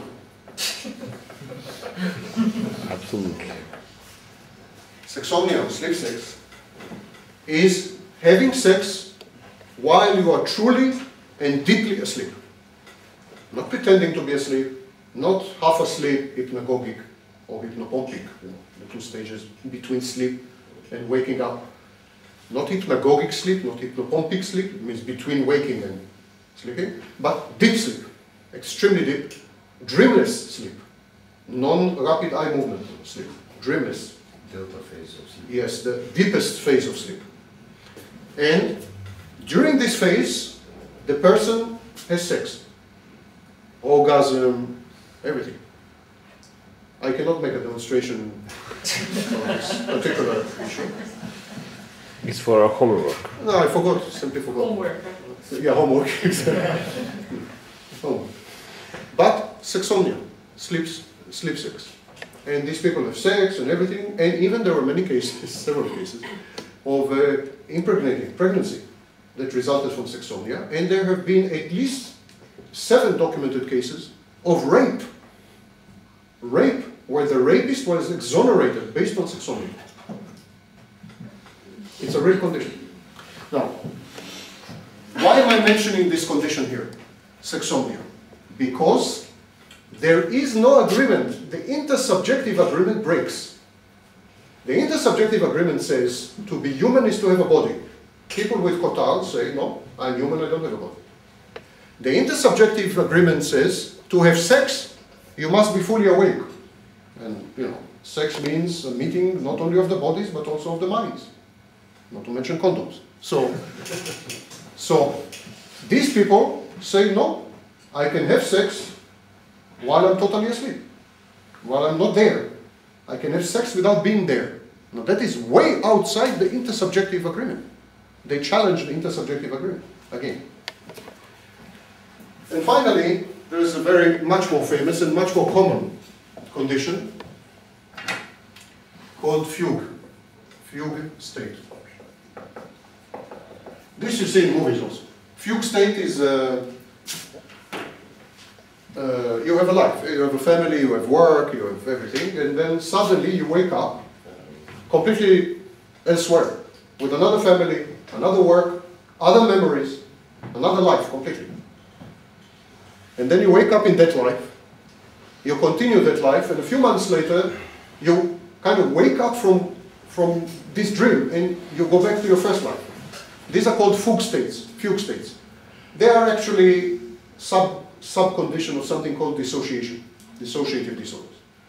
Absolutely. Sexomnia, or sleep sex, is having sex while you are truly and deeply asleep. Not pretending to be asleep, not half asleep, hypnagogic or hypnopompic, the two stages between sleep and waking up. Not hypnagogic sleep, not hypnopompic sleep, it means between waking and sleeping, but deep sleep, extremely deep, dreamless sleep, non-rapid eye movement sleep, dreamless. Delta phase of sleep. Yes, the deepest phase of sleep. And during this phase, the person has sex, orgasm, everything. I cannot make a demonstration on this particular issue. It's for our homework. No, I forgot, simply forgot. Homework. Yeah, homework, exactly. Homework. But sexomnia, sleep sex. And these people have sex and everything, and even there were many cases, several cases, of impregnating, pregnancy that resulted from sexomnia, and there have been at least 7 documented cases of rape. Rape, where the rapist was exonerated based on sexomnia. It's a real condition. Now, why am I mentioning this condition here, sexomnia? Because there is no agreement. The intersubjective agreement breaks. The intersubjective agreement says to be human is to have a body. People with Cotard say, no, I'm human, I don't have a body. The intersubjective agreement says to have sex, you must be fully awake. And, you know, sex means a meeting not only of the bodies, but also of the minds. Not to mention condoms. So these people say, no, I can have sex while I'm totally asleep, while I'm not there. I can have sex without being there. Now that is way outside the intersubjective agreement. They challenge the intersubjective agreement again. And finally, there is a very much more famous and much more common condition called fugue state. This you see in movies also. Fugue state is you have a life, you have a family, you have work, you have everything, and then suddenly you wake up completely elsewhere, with another family, another work, other memories, another life completely. And then you wake up in that life, you continue that life, and a few months later, you kind of wake up from this dream and you go back to your first life. These are called fugue states. They are actually sub-condition of something called dissociative disorders.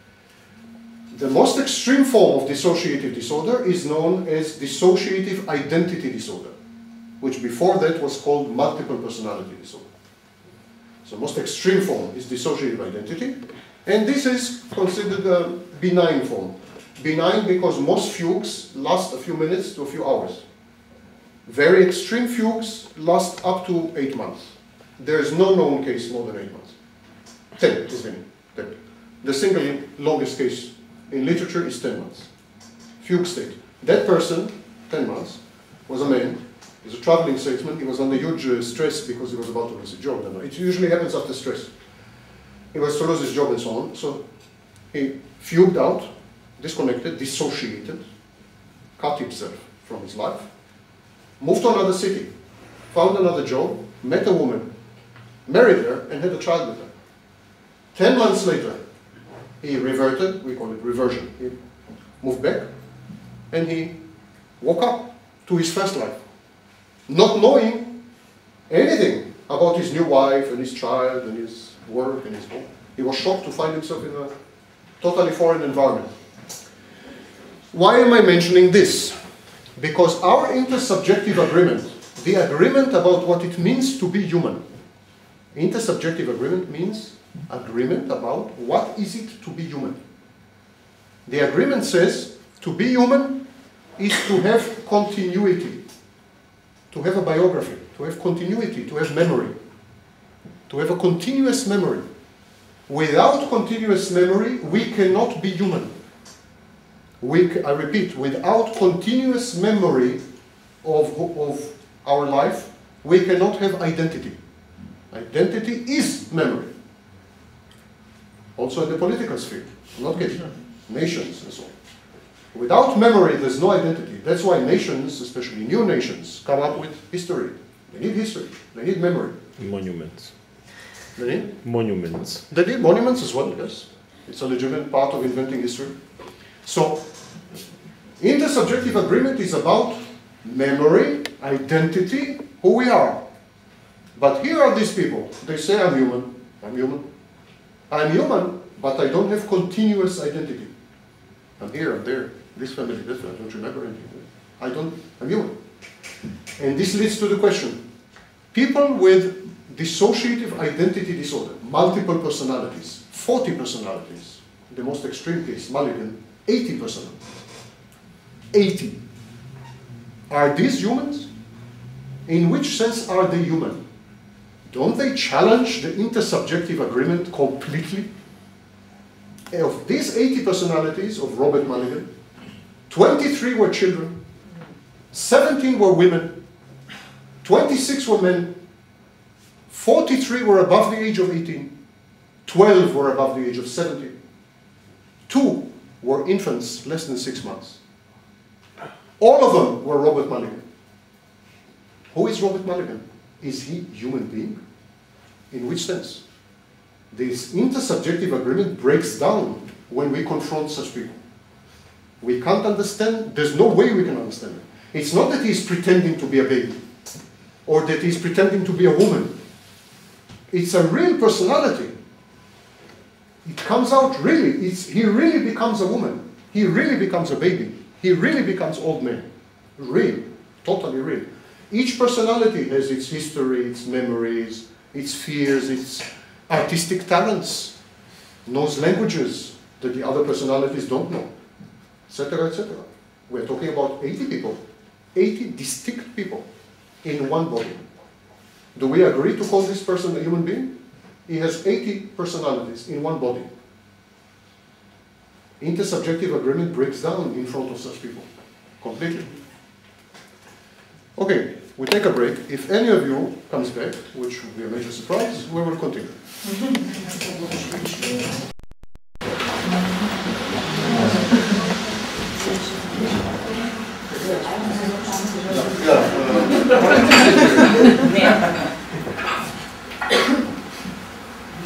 The most extreme form of dissociative disorder is known as dissociative identity disorder, which before that was called multiple personality disorder. So most extreme form is dissociative identity, and this is considered a benign form. Benign because most fugues last a few minutes to a few hours. Very extreme fugues last up to 8 months. There is no known case more than 8 months. 10 is meaning. 10. The single longest case in literature is 10 months. Fugue state. That person, 10 months, was a man. He's a traveling salesman. He was under huge stress because he was about to lose his job. It usually happens after stress. He was to lose his job and so on. So he fugued out, disconnected, dissociated, cut himself from his life, moved to another city, found another job, met a woman, married her, and had a child with her. 10 months later, he reverted, we call it reversion. He moved back, and he woke up to his first life, not knowing anything about his new wife and his child and his work and his home. He was shocked to find himself in a totally foreign environment. Why am I mentioning this? Because our intersubjective agreement, the agreement about what it means to be human, intersubjective agreement means agreement about what is it to be human. The agreement says to be human is to have continuity, to have a biography, to have continuity, to have memory, to have a continuous memory. Without continuous memory, we cannot be human. I repeat, without continuous memory of our life, we cannot have identity. Identity is memory. Also in the political sphere, not nations and so on. Without memory, there's no identity. That's why nations, especially new nations, come up with history. They need history. They need memory. Monuments. They need? Monuments. They need monuments as well, yes. It's a legitimate part of inventing history. So, intersubjective agreement is about memory, identity, who we are. But here are these people. They say, I'm human. I'm human. I'm human, but I don't have continuous identity. I'm here, I'm there, this family, that family, I don't remember anything. I'm human. And this leads to the question. People with dissociative identity disorder, multiple personalities, 40 personalities, the most extreme case, Mulligan, 80 personalities. 80. Are these humans? In which sense are they human? Don't they challenge the intersubjective agreement completely? Of these 80 personalities of Robert Mulligan, 23 were children, 17 were women, 26 were men, 43 were above the age of 18, 12 were above the age of 17, 2 were infants less than 6 months. All of them were Robert Mulligan. Who is Robert Mulligan? Is he a human being? In which sense? This intersubjective agreement breaks down when we confront such people. We can't understand, there's no way we can understand it. It's not that he's pretending to be a baby, or that he's pretending to be a woman. It's a real personality. It comes out really, he really becomes a woman. He really becomes a baby. He really becomes old man. Real, totally real. Each personality has its history, its memories, its fears, its artistic talents, knows languages that the other personalities don't know, etc., etc. We're talking about 80 people, 80 distinct people in one body. Do we agree to call this person a human being? He has 80 personalities in one body. Intersubjective agreement breaks down in front of such people, completely. Okay, we take a break. If any of you comes back, which would be a major surprise, we will continue.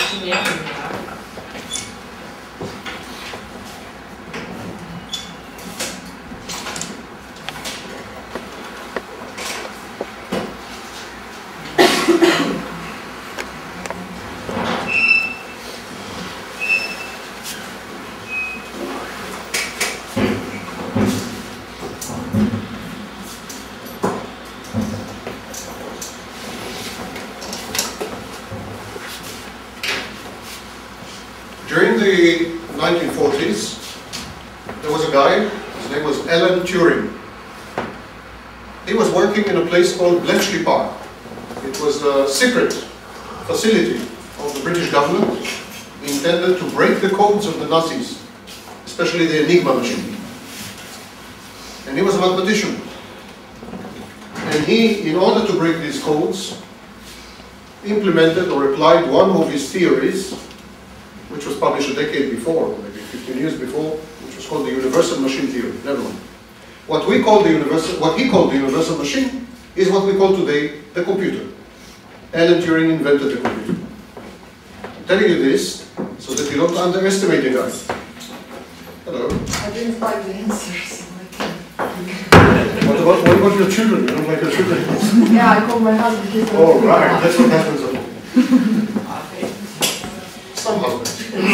During the 1940s, there was a guy, his name was Alan Turing. He was working in a place called Bletchley Park. It was a secret facility of the British government intended to break the codes of the Nazis, especially the Enigma machine. And he was a mathematician. And he, in order to break these codes, implemented or applied one of his theories, which was published a decade before, maybe 15 years before, which was called the universal machine theory. Never mind. What he called the universal machine is what we call today the computer. Alan Turing invented the computer. I'm telling you this so that you don't underestimate the guy. Hello. I didn't like the answers. What about your children? You don't like your children? Yeah, I called my husband. Oh, right. That's what happens at home. Some husbands.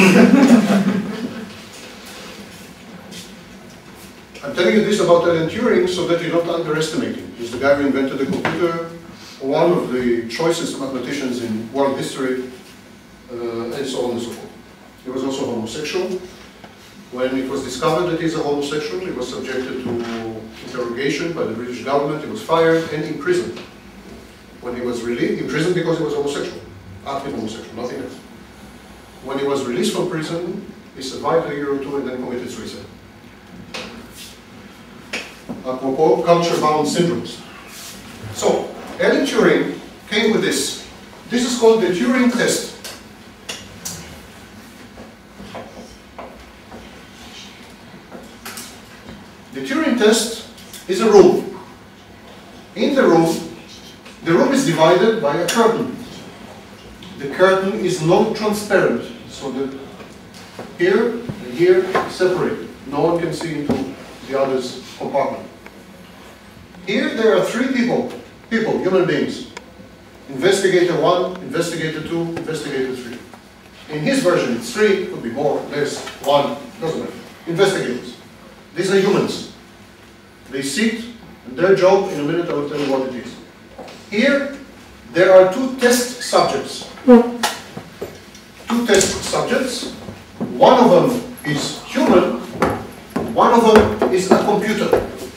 I'm telling you this about Alan Turing so that you don't underestimate him. He's the guy who invented the computer, one of the choicest mathematicians in world history, and so on and so forth. He was also homosexual. When it was discovered that he's a homosexual, he was subjected to interrogation by the British government. He was fired and imprisoned. When he was released, imprisoned because he was homosexual, active homosexual, nothing else. When he was released from prison, he survived a year or two and then committed suicide. Apropos culture-bound syndromes. So, Alan Turing came with this. This is called the Turing test. The Turing test is a room. In the room is divided by a curtain. The curtain is non-transparent, so that here and here separated. No one can see into the other's compartment. Here there are three people, human beings. Investigator 1, investigator 2, investigator 3. In his version it's 3, could be more, less, 1, doesn't matter. Investigators. These are humans. They sit, and their job, in a minute I will tell you what it is. Here there are two test subjects. Two test subjects. One of them is human, one of them is a computer.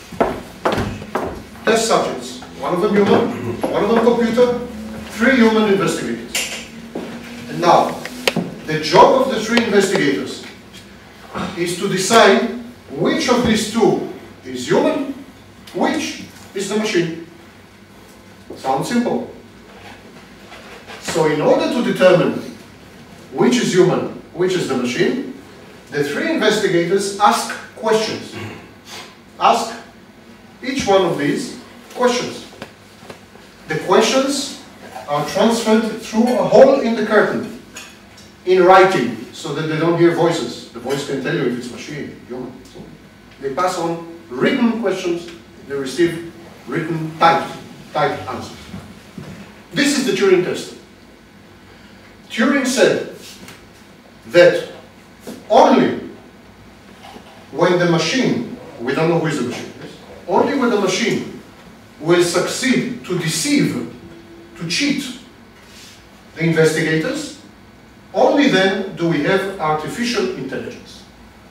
Test subjects. One of them human, one of them computer, three human investigators. And now, the job of the three investigators is to decide which of these two is human, which is the machine. Sounds simple. So in order to determine which is human, which is the machine, the three investigators ask questions. Ask each one of these questions. The questions are transferred through a hole in the curtain in writing so that they don't hear voices. The voice can tell you if it's machine, human. So they pass on written questions, they receive written typed answers. This is the Turing test. Turing said that only when the machine, we don't know who is the machine, only when the machine will succeed to deceive, to cheat the investigators, only then do we have artificial intelligence.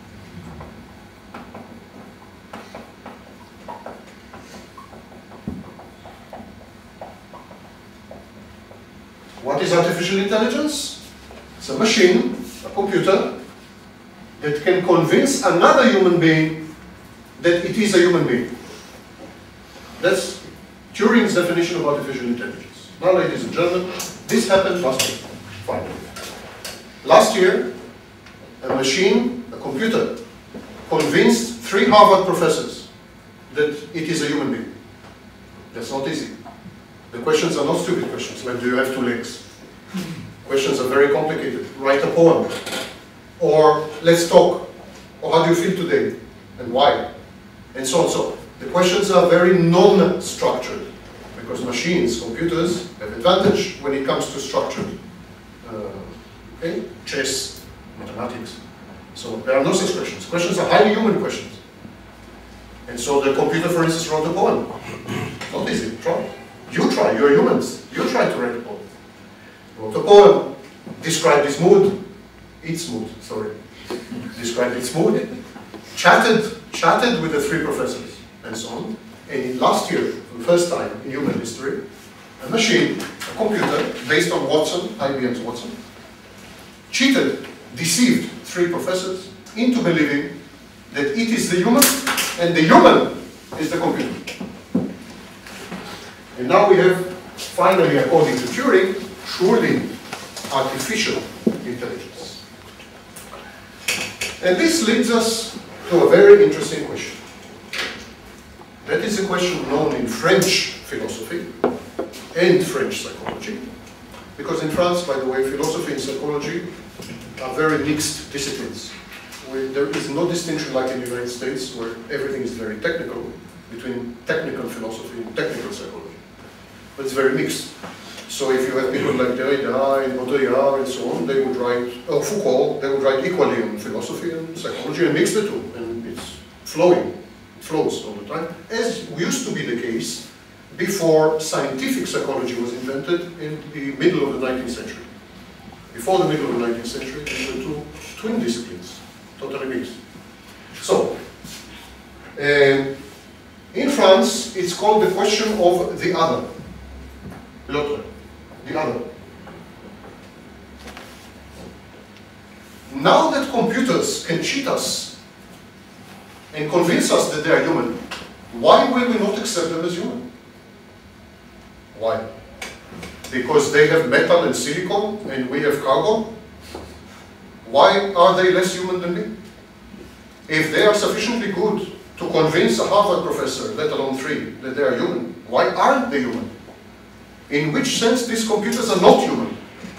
What is artificial intelligence? It's a machine, a computer, that can convince another human being that it is a human being. That's Turing's definition of artificial intelligence. Now, ladies and gentlemen, this happened last year, finally. Last year, a machine, a computer, convinced 3 Harvard professors that it is a human being. That's not easy. The questions are not stupid questions, like do you have 2 legs? Questions are very complicated. Write a poem. Or let's talk. Or how do you feel today? And why? And so on. So the questions are very non-structured. Because machines, computers, have advantage when it comes to structured. Okay? Chess, mathematics. So there are no such questions. Questions are highly human questions. And so the computer, for instance, wrote a poem. Not easy. Try. You try. You're humans. You try to write a poem. Wrote a poem. Described its mood. Its mood, sorry. Described its mood. Chatted with the 3 professors, and so on. And last year, for the first time in human history, a machine, a computer, based on Watson, IBM's Watson, cheated, deceived 3 professors into believing that it is the human, and the human is the computer. And now we have, finally, according to Turing, truly artificial intelligence. And this leads us to a very interesting question. That is a question known in French philosophy and French psychology. Because in France, by the way, philosophy and psychology are very mixed disciplines. There is no distinction like in the United States, where everything is very technical, between technical philosophy and technical psychology. But it's very mixed. So if you have people like Derrida and Baudrillard and so on, they would write, or Foucault, they would write equally on philosophy and psychology and mix the two, and it's flowing. It flows all the time, as used to be the case before scientific psychology was invented in the middle of the 19th century. Before the middle of the 19th century, these were 2 twin disciplines, totally mixed. So, in France, it's called the question of the other. L'autre, the other. Now that computers can cheat us and convince us that they are human, why will we not accept them as human? Why? Because they have metal and silicon and we have carbon? Why are they less human than me? If they are sufficiently good to convince a Harvard professor, let alone 3, that they are human, why aren't they human? In which sense these computers are not human?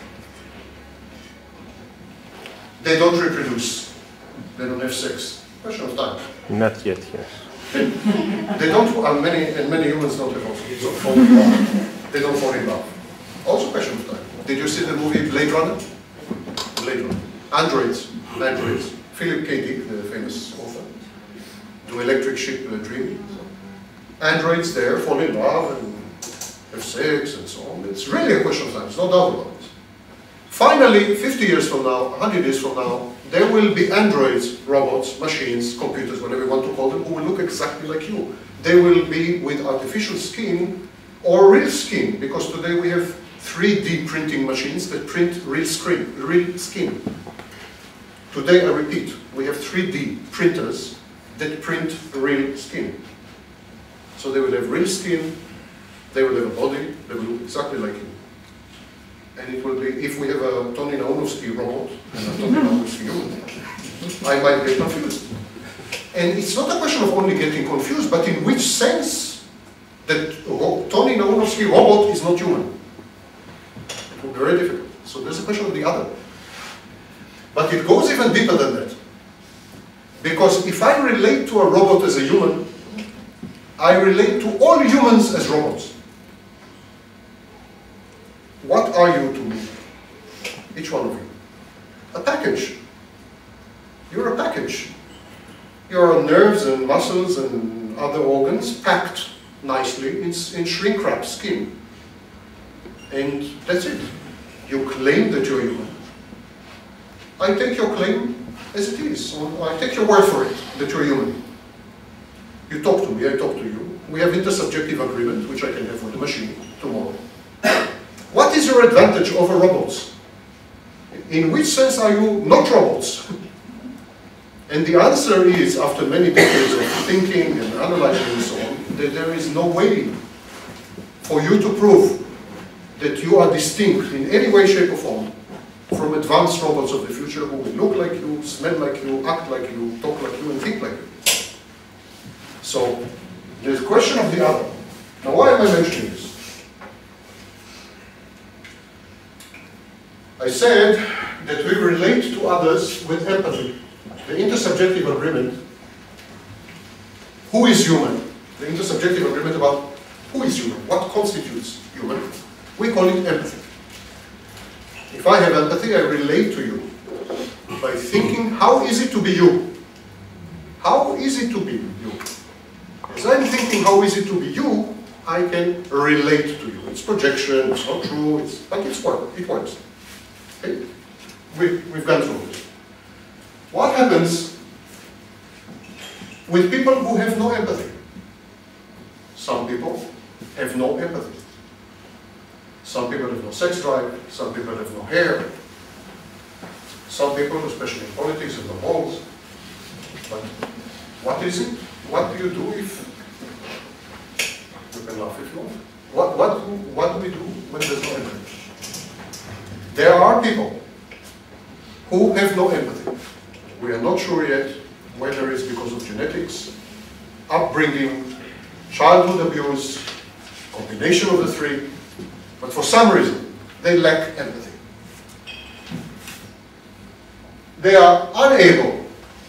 They don't reproduce. They don't have sex. Question of time. Not yet, yes. They don't, and many humans don't have also. So fall in love. They don't fall in love. Also question of time. Did you see the movie Blade Runner? Blade Runner. Androids. Philip K. Dick, the famous author. The Electric Ship Dream. Androids there fall in love and have sex and so on. It's really a question of time. There's no doubt about it. Finally, 50 years from now, 100 years from now, there will be androids, robots, machines, computers, whatever you want to call them, who will look exactly like you. They will be with artificial skin or real skin, because today we have 3D printing machines that print real skin. Today, I repeat, we have 3D printers that print real skin. So they will have real skin, they will have a body, they will look exactly like you. And it will be, if we have a Tony Naunovsky robot and a Tony Naunovsky human, I might get confused. And it's not a question of only getting confused, but in which sense that Tony Naunovsky robot is not human. It will be very difficult. So there's a question of the other. But it goes even deeper than that. Because if I relate to a robot as a human, I relate to all humans as robots. What are you to me? Each one of you. A package. You're a package. Your nerves and muscles and other organs packed nicely in shrink-wrap skin. And that's it. You claim that you're human. I take your claim as it is. I take your word for it, that you're human. You talk to me, I talk to you. We have intersubjective agreement, which I can have with the machine tomorrow. What is your advantage over robots? In which sense are you not robots? And the answer is, after many decades of thinking and analyzing and so on, that there is no way for you to prove that you are distinct in any way, shape or form from advanced robots of the future who will look like you, smell like you, act like you, talk like you, and think like you. So, there's a question of the other. Now, why am I mentioning this? I said that we relate to others with empathy. The intersubjective agreement, who is human? The intersubjective agreement about who is human, what constitutes human, we call it empathy. If I have empathy, I relate to you by thinking, how is it to be you? How is it to be you? As I'm thinking, how is it to be you, I can relate to you. It's projection, it's not true, but it works. Okay? We've gone through this. What happens with people who have no empathy? Some people have no empathy. Some people have no sex drive, some people have no hair. Some people, especially in politics, have no balls. But what is it? What do you do if you can laugh if you want? What do we do when there's no empathy? There are people who have no empathy. We are not sure yet whether it's because of genetics, upbringing, childhood abuse, combination of the three, but for some reason they lack empathy. They are unable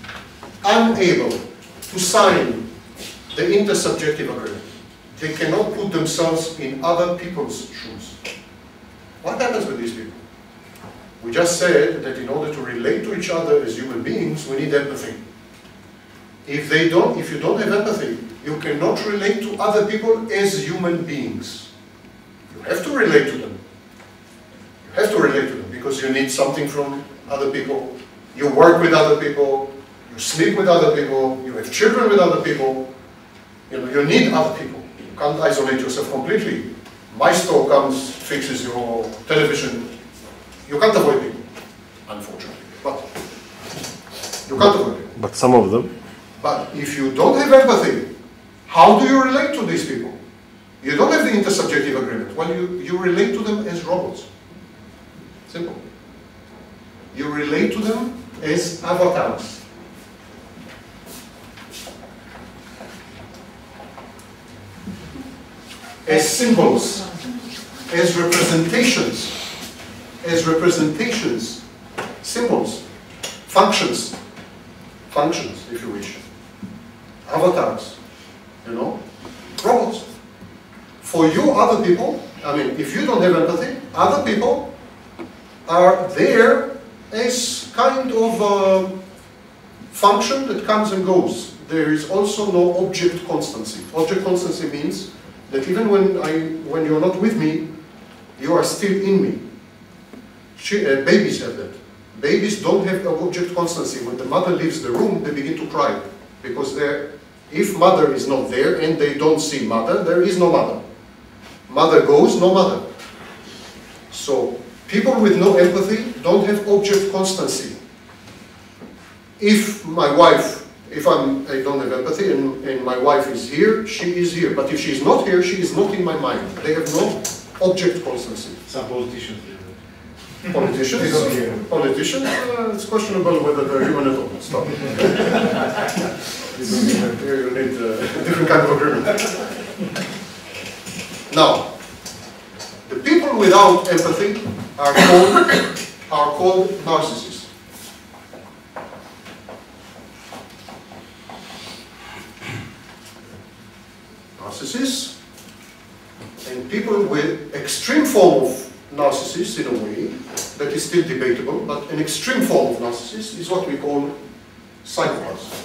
to sign the intersubjective agreement. They cannot put themselves in other people's shoes. What happens with these people? We just said that in order to relate to each other as human beings, we need empathy. If you don't have empathy, you cannot relate to other people as human beings. You have to relate to them. You have to relate to them because you need something from other people. You work with other people. You sleep with other people. You have children with other people. You need other people. You can't isolate yourself completely. My store comes, fixes your television. You can't avoid people, unfortunately. But you can't avoid people. But some of them. But if you don't have empathy, how do you relate to these people? You don't have the intersubjective agreement. Well, you relate to them as robots. Simple. You relate to them as avatars. As symbols, as representations, symbols, functions, if you wish, avatars, robots. For you, other people, if you don't have empathy, other people are there as kind of a function that comes and goes. There is also no object constancy. Object constancy means that even when you're not with me, you are still in me. Babies have that. Babies don't have object constancy. When the mother leaves the room, they begin to cry. Because if mother is not there and they don't see mother, there is no mother. Mother goes, no mother. So people with no empathy don't have object constancy. If my wife, I don't have empathy and my wife is here, she is here. But if she is not here, she is not in my mind. They have no object constancy. Some politicians. Politicians? It's questionable whether they're human at all. Stop. You need a different kind of agreement. Now, the people without empathy are called narcissists. Narcissists and people with extreme form of narcissists in a way that is still debatable, but an extreme form of narcissist is what we call psychopaths.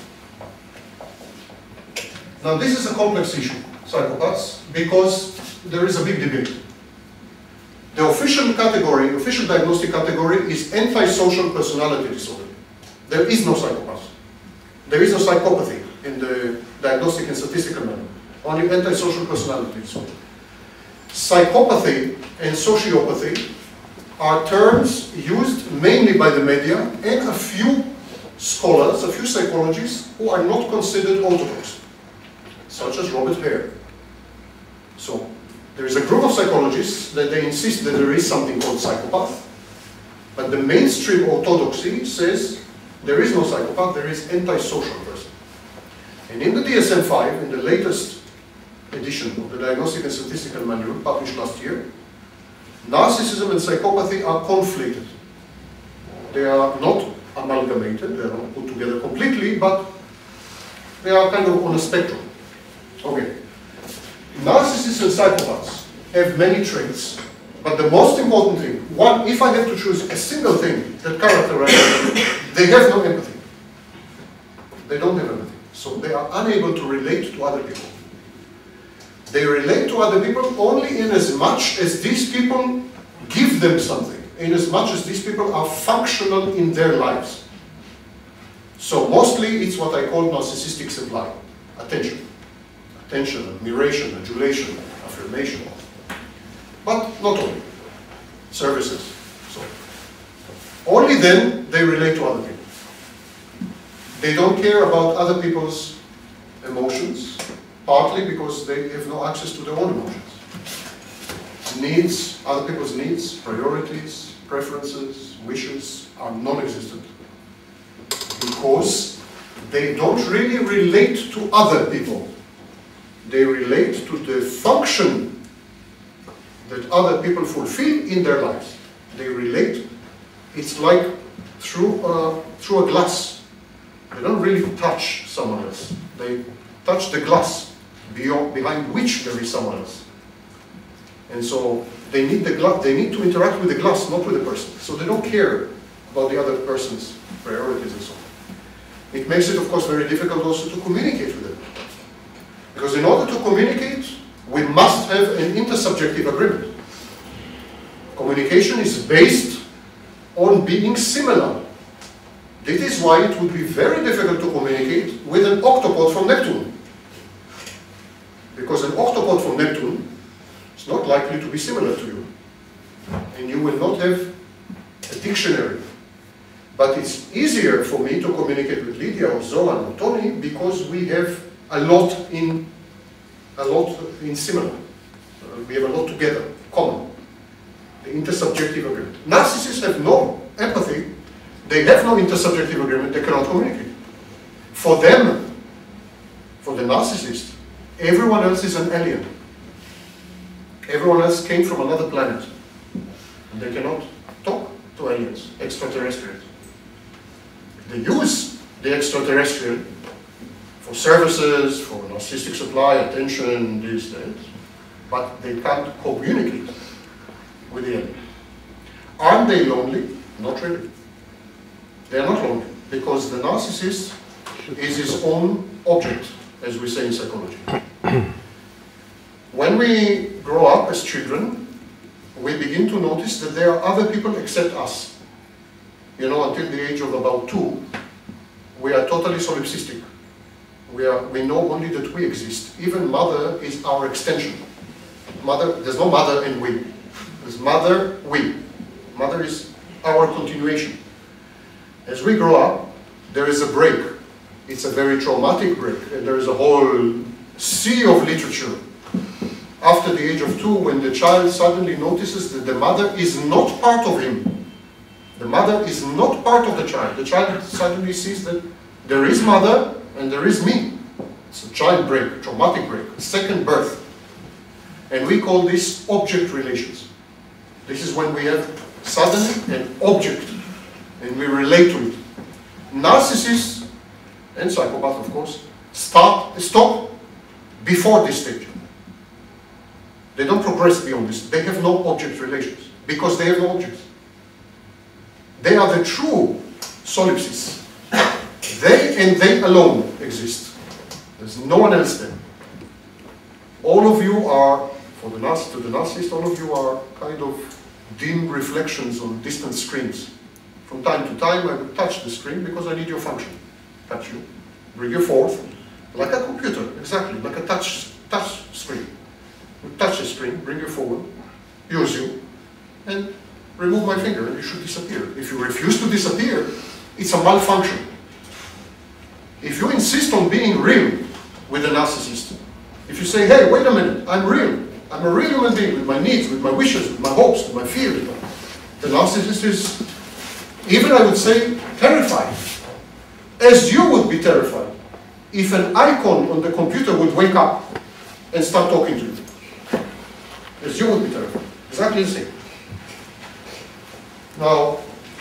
Now this is a complex issue, psychopaths, because there is a big debate. The official diagnostic category is antisocial personality disorder. There is no psychopath. There is no psychopathy in the diagnostic and statistical manual. Only antisocial personality disorder. Psychopathy and sociopathy are terms used mainly by the media and a few scholars, a few psychologists who are not considered orthodox, such as Robert Hare. So there is a group of psychologists that they insist that there is something called psychopath, but the mainstream orthodoxy says there is no psychopath, there is antisocial person. And in the DSM-5, in the latest edition of the Diagnostic and Statistical Manual, published last year, Narcissism and psychopathy are conflated. They are not amalgamated, they are not put together completely, but they are kind of on a spectrum. Okay. Narcissists and psychopaths have many traits, but the most important thing, one, if I have to choose a single thing that characterizes them, they have no empathy. They don't have empathy. So they are unable to relate to other people. They relate to other people only in as much as these people give them something, in as much as these people are functional in their lives. So mostly it's what I call narcissistic supply. Attention. Attention, admiration, adulation, affirmation. But not only. Services. So only then they relate to other people. They don't care about other people's emotions, partly because they have no access to their own emotions. Needs, other people's needs, priorities, preferences, wishes are non-existent. Because they don't really relate to other people. They relate to the function that other people fulfill in their lives. They relate, it's like through a glass. They don't really touch someone else. They touch the glass behind which there is someone else. And so they need the glass. They need to interact with the glass, not with the person. So they don't care about the other person's priorities and so on. It makes it, of course, very difficult also to communicate with them. Because in order to communicate, we must have an intersubjective agreement. Communication is based on being similar. This is why it would be very difficult to communicate with an octopod from Neptune. Because an octopod from Neptune is not likely to be similar to you. And you will not have a dictionary. But it's easier for me to communicate with Lydia or Zoran or Tony because we have a lot in similar. We have a lot together, common. The intersubjective agreement. Narcissists have no empathy. They have no intersubjective agreement. They cannot communicate. For them, for the narcissist, everyone else is an alien. Everyone else came from another planet. And they cannot talk to aliens, extraterrestrials. They use the extraterrestrial for services, for narcissistic supply, attention, this, that, but they can't communicate with the alien. Aren't they lonely? Not really. They are not lonely, because the narcissist is his own object, as we say in psychology. When we grow up as children, we begin to notice that there are other people except us. You know, until the age of about 2, we are totally solipsistic. We know only that we exist. Even mother is our extension. Mother, there's no mother and we. There's mother, we. Mother is our continuation. As we grow up, there is a break. It's a very traumatic break, and there is a whole sea of literature. After the age of 2, when the child suddenly notices that the mother is not part of him. The mother is not part of the child. The child suddenly sees that there is mother and there is me. It's a child break, traumatic break, a second birth. And we call this object relations. This is when we have suddenly an object and we relate to it. Narcissists, and psychopaths of course, stop before this stage. They don't progress beyond this. They have no object relations because they have no objects. They are the true solipsists. They and they alone exist. There's no one else there. All of you are, to the narcissist, all of you are kind of dim reflections on distant screens. From time to time I will touch the screen because I need your function. Touch you, bring you forth, like a computer, exactly, like a touch screen. We touch the screen, bring you forward, use you, and remove my finger and you should disappear. If you refuse to disappear, it's a malfunction. If you insist on being real with a narcissist, if you say, hey, wait a minute, I'm real. I'm a real human being with my needs, with my wishes, with my hopes, with my fears. The narcissist is, even I would say, terrified. As you would be terrified if an icon on the computer would wake up and start talking to you. As you would be terrified. Exactly the same. Now,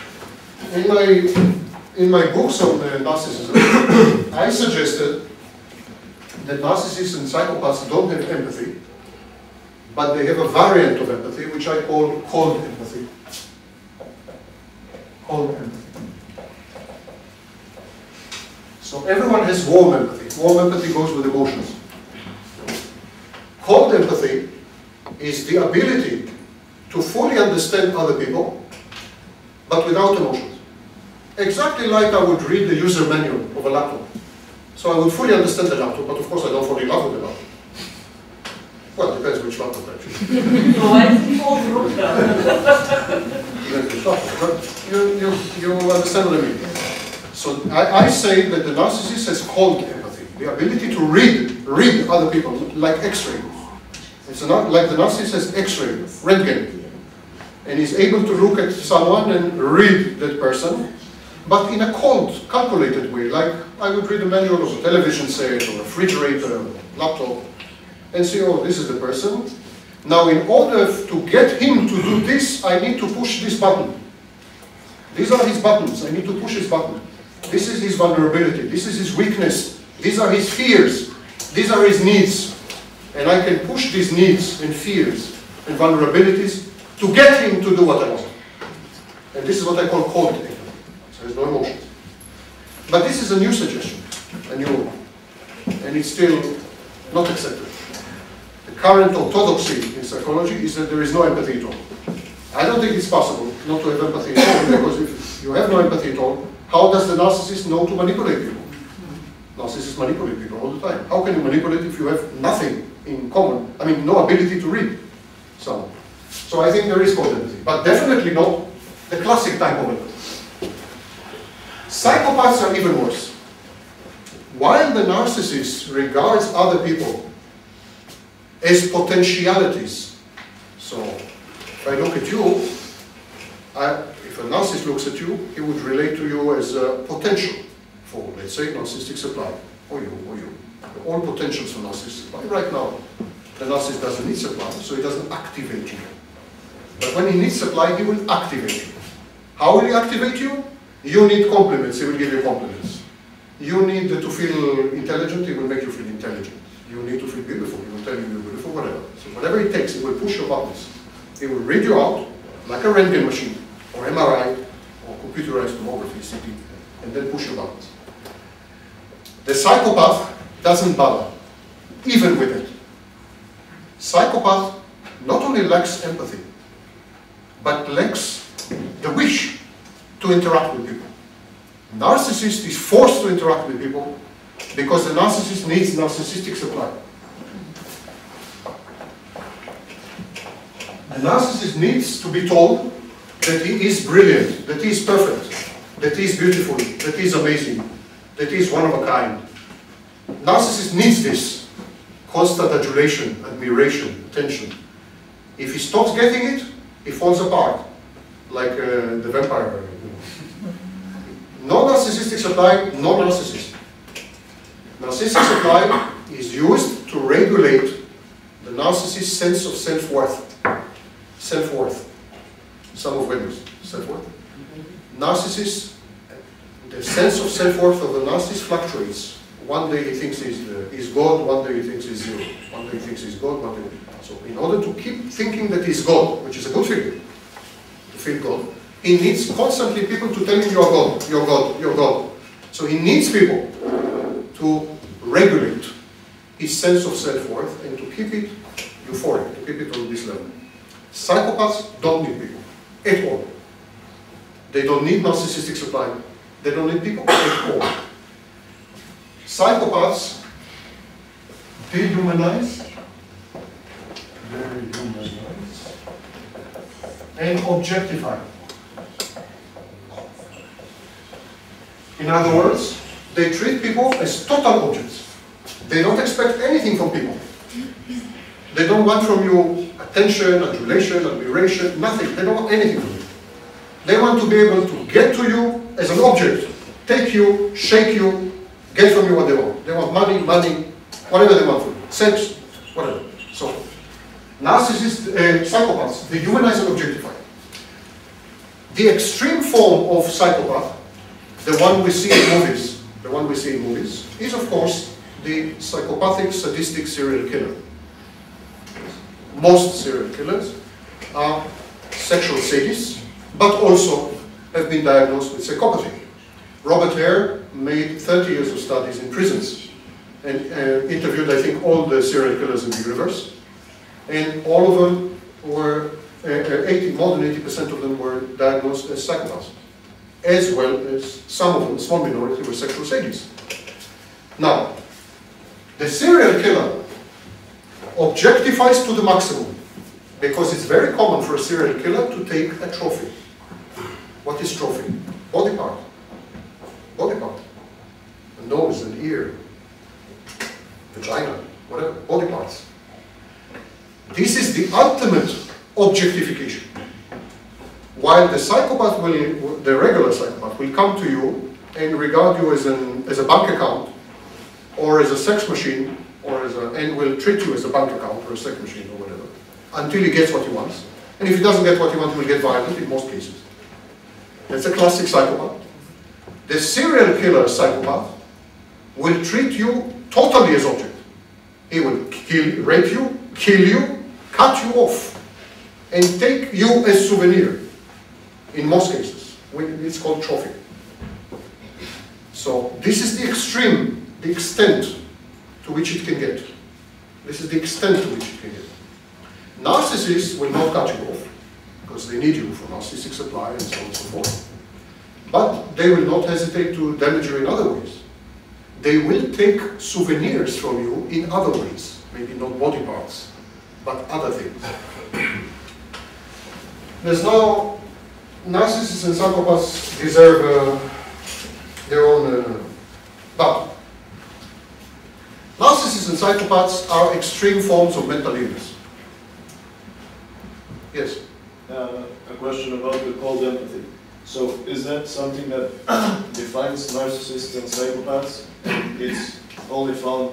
in my books on narcissism, I suggested that narcissists and psychopaths don't have empathy, but they have a variant of empathy, which I call cold empathy. Cold empathy. So everyone has warm empathy. Warm empathy goes with emotions. Cold empathy is the ability to fully understand other people, but without emotions. Exactly like I would read the user manual of a laptop. So I would fully understand the laptop, but of course I don't fall in love with the laptop. Well, it depends which laptop actually. Why is it called Ruka? Depends which laptop, but you understand what I mean. So I say that the narcissist has cold empathy, the ability to read other people, like X-ray. It's not like the narcissist has X-ray, Röntgen, and is able to look at someone and read that person, but in a cold, calculated way, like I would read a manual of a television set or a refrigerator, or a laptop, and say, oh, this is the person. Now, in order to get him to do this, I need to push this button. These are his buttons. I need to push his button. This is his vulnerability. This is his weakness. These are his fears. These are his needs. And I can push these needs and fears and vulnerabilities to get him to do what I want. And this is what I call cold empathy. So there's no emotions. But this is a new suggestion, and it's still not accepted. The current orthodoxy in psychology is that there is no empathy at all. I don't think it's possible not to have empathy at all, because if you have no empathy at all, how does the narcissist know to manipulate people? Narcissists manipulate people all the time. How can you manipulate if you have nothing in common? I mean, no ability to read someone. So I think there is cold empathy, but definitely not the classic type of empathy. Psychopaths are even worse. While the narcissist regards other people as potentialities, so if I look at you, if a narcissist looks at you, he would relate to you as a potential for, let's say, narcissistic supply, or you. All potentials for narcissistic supply. Right now, the narcissist doesn't need supply, so he doesn't activate you. But when he needs supply, he will activate you. How will he activate you? You need compliments, he will give you compliments. You need to feel intelligent, he will make you feel intelligent. You need to feel beautiful, he will tell you you're beautiful, whatever. So whatever it takes, he will push your buttons. He will read you out like a Röntgen machine, or MRI, or computerized tomography, CT, and then push your buttons. The psychopath doesn't bother, even with it. Psychopath not only lacks empathy, but lacks the wish to interact with people. Narcissist is forced to interact with people because the narcissist needs narcissistic supply. The narcissist needs to be told that he is brilliant, that he is perfect, that he is beautiful, that he is amazing, that he is one of a kind. Narcissist needs this constant adulation, admiration, attention. If he stops getting it, he falls apart, like the vampire. No narcissistic supply, no narcissist. Narcissistic supply is used to regulate the narcissist's sense of self-worth. Self-worth. Some of values, self-worth. Narcissists, the sense of self-worth of the narcissist fluctuates. One day he thinks he's God, one day he thinks he's zero. One day he thinks he's God, one day. So in order to keep thinking that he's God, which is a good feeling, to feel God, he needs constantly people to tell him you're God, you're God, you're God. So he needs people to regulate his sense of self-worth and to keep it euphoric, to keep it on this level. Psychopaths don't need people at all. They don't need narcissistic supply. They don't need people at all. Psychopaths dehumanize, and objectify. In other words, they treat people as total objects. They don't expect anything from people. They don't want from you attention, adulation, admiration, nothing. They don't want anything from you. They want to be able to get to you as an object, take you, shake you, get from you what they want. They want money, whatever they want from you. Sex, whatever. So, narcissists, psychopaths, they humanize and objectify. The extreme form of psychopath, the one we see in movies, is of course the psychopathic, sadistic serial killer. Most serial killers are sexual sadists, but also have been diagnosed with psychopathy. Robert Hare made 30 years of studies in prisons and interviewed, I think, all the serial killers in the universe. And all of them were, more than 80% of them were diagnosed as psychopaths, as well as some of them, a small minority, were sexual sadists. Now, the serial killer objectifies to the maximum, because it's very common for a serial killer to take a trophy. What is trophy? Body part. Body part. A nose, an ear, vagina, whatever, body parts. This is the ultimate objectification. While the psychopath will, the regular psychopath will come to you and regard you as a bank account, or as a sex machine, or and will treat you as a bank account or a sex machine or whatever, until he gets what he wants. And if he doesn't get what he wants, he will get violent in most cases. That's a classic psychopath. The serial killer psychopath will treat you totally as object. He will rape you, kill you, cut you off, and take you as souvenir. In most cases, it's called trophy. So this is the extreme, the extent to which it can get. This is the extent to which it can get. Narcissists will not cut you off, because they need you for narcissistic supply and so on and so forth. But they will not hesitate to damage you in other ways. They will take souvenirs from you in other ways, maybe not body parts, but other things. There's no, narcissists and psychopaths deserve their own, but narcissists and psychopaths are extreme forms of mental illness. Yes? A question about the cold empathy. So is that something that defines narcissists and psychopaths? And it's only found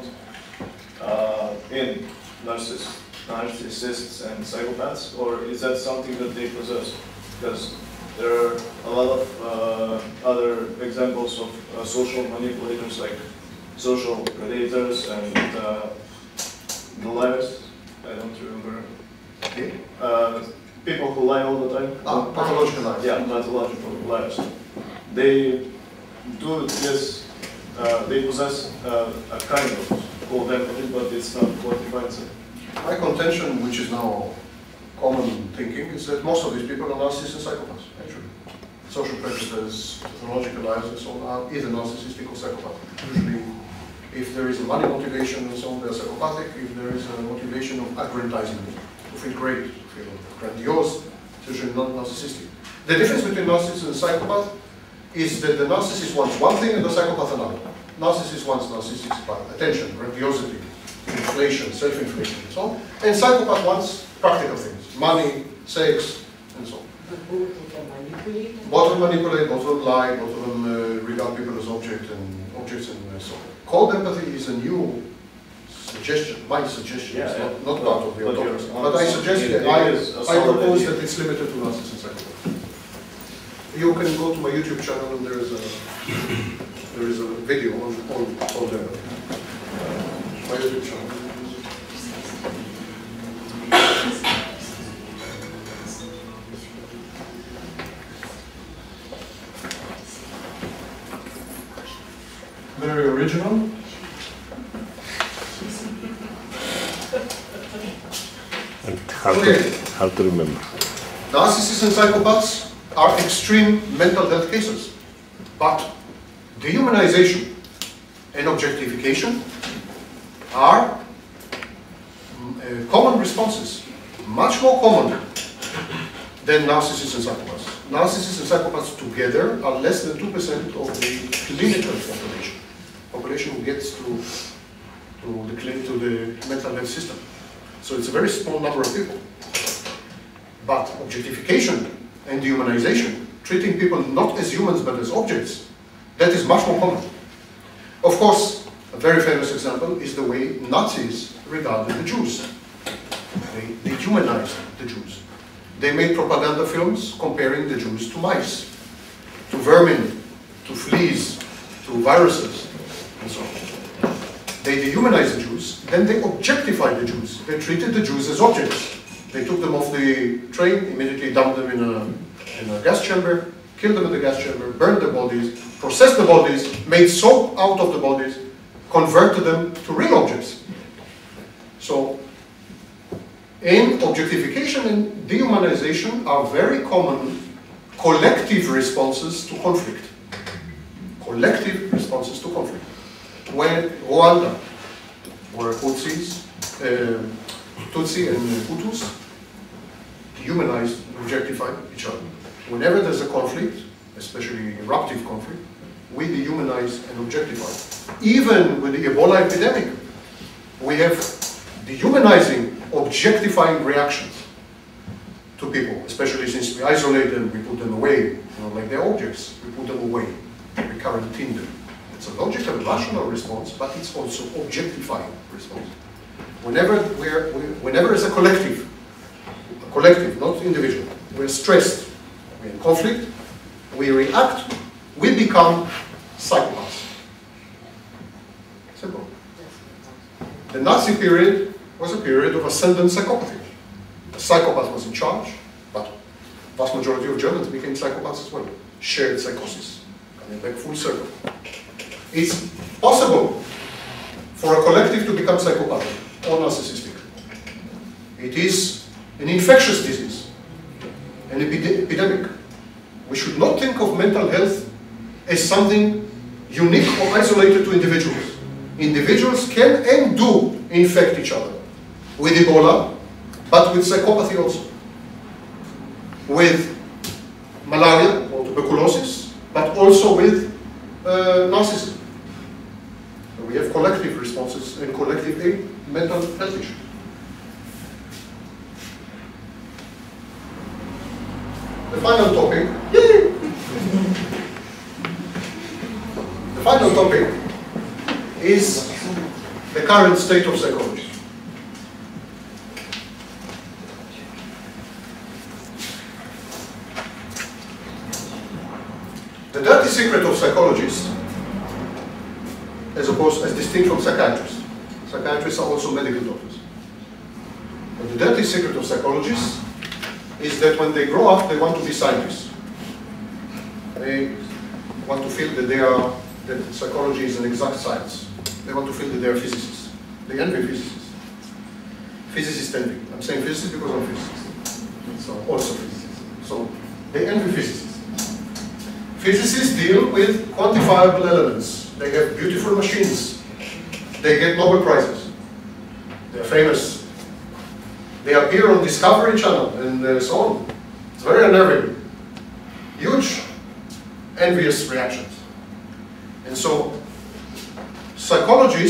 in narcissists and psychopaths? Or is that something that they possess? Because there are a lot of other examples of social manipulators, like social predators and the liars. I don't remember. Okay. People who lie all the time. Pathological liars. Yeah, pathological liars. They do this, they possess a kind of cold empathy, but it's not what defines it. My contention, which is now common thinking, is that most of these people are narcissists and psychopaths, actually. Social predators, pathological liars, and so on are either narcissistic or psychopathic. Usually, if there is a money motivation and so on, they're psychopathic. If there is a motivation of aggrandizement, to feel great, to feel grandiose, it's usually not narcissistic. The difference between narcissist and psychopath is that the narcissist wants one thing and the psychopath another. Narcissist wants narcissistic attention, grandiosity, inflation, self-inflation, and so on. And psychopath wants practical things, money, sex, and so on. Both of them manipulate, both of them lie, both of them regard people as objects and so on. Cold empathy is a new suggestion, my suggestion, Yeah, it's not part of the autonomous. But But I suggest, it I is a propose solid idea. that it's limited to narcissists and psychopaths. You can go to my YouTube channel and there is a video on cold empathy. My YouTube channel. Very original. And hard to remember. Narcissists and psychopaths are extreme mental health cases, but dehumanization and objectification are common responses, much more common than narcissists and psychopaths. Narcissists and psychopaths together are less than 2% of the clinical population who gets to the mental health system. So it's a very small number of people. But objectification and dehumanization, treating people not as humans but as objects, that is much more common. Of course, a very famous example is the way Nazis regarded the Jews. They dehumanized the Jews. They made propaganda films comparing the Jews to mice, to vermin, to fleas, to viruses, and so on. They dehumanized the Jews, then they objectified the Jews. They treated the Jews as objects. They took them off the train, immediately dumped them in a gas chamber, killed them in the gas chamber, burned the bodies, processed the bodies, made soap out of the bodies, converted them to real objects. So, in objectification and dehumanization are very common collective responses to conflict. Collective responses to conflict. When Rwanda, where Tutsi and Hutus dehumanized, objectified each other. Whenever there's a conflict, especially eruptive conflict, we dehumanize and objectify. Even with the Ebola epidemic, we have dehumanizing, objectifying reactions to people, especially since we isolate them, we put them away, like they're objects, we put them away, we quarantine them. It's a logical, rational response, but it's also objectifying response. Whenever it's a collective, not individual, we're stressed, we're in conflict, we react, we become psychopaths. Simple. The Nazi period was a period of ascendant psychopathy. The psychopath was in charge, but vast majority of Germans became psychopaths as well. Shared psychosis. Coming back full circle. It's possible for a collective to become psychopathic or narcissistic. It is an infectious disease, an epidemic. We should not think of mental health as something unique or isolated to individuals. Individuals can and do infect each other with Ebola, but with psychopathy also. With malaria or tuberculosis, but also with narcissism. So we have collective responses and collective mental health issues. The final topic. The final topic is the current state of psychology. The dirty secret of psychologists, as distinct from psychiatrists. Psychiatrists are also medical doctors. But the dirty secret of psychologists is that when they grow up, they want to be scientists. They want to feel that that psychology is an exact science. They want to feel that they are physicists. They envy physicists. Physicists envy. I'm saying physicists because I'm a physicist. So also physicists. So they envy physicists. Physicists deal with quantifiable elements. They have beautiful machines. They get Nobel Prizes. They're famous. They appear on Discovery Channel and so on. It's very unnerving. Huge envious reactions. And so, psychiatry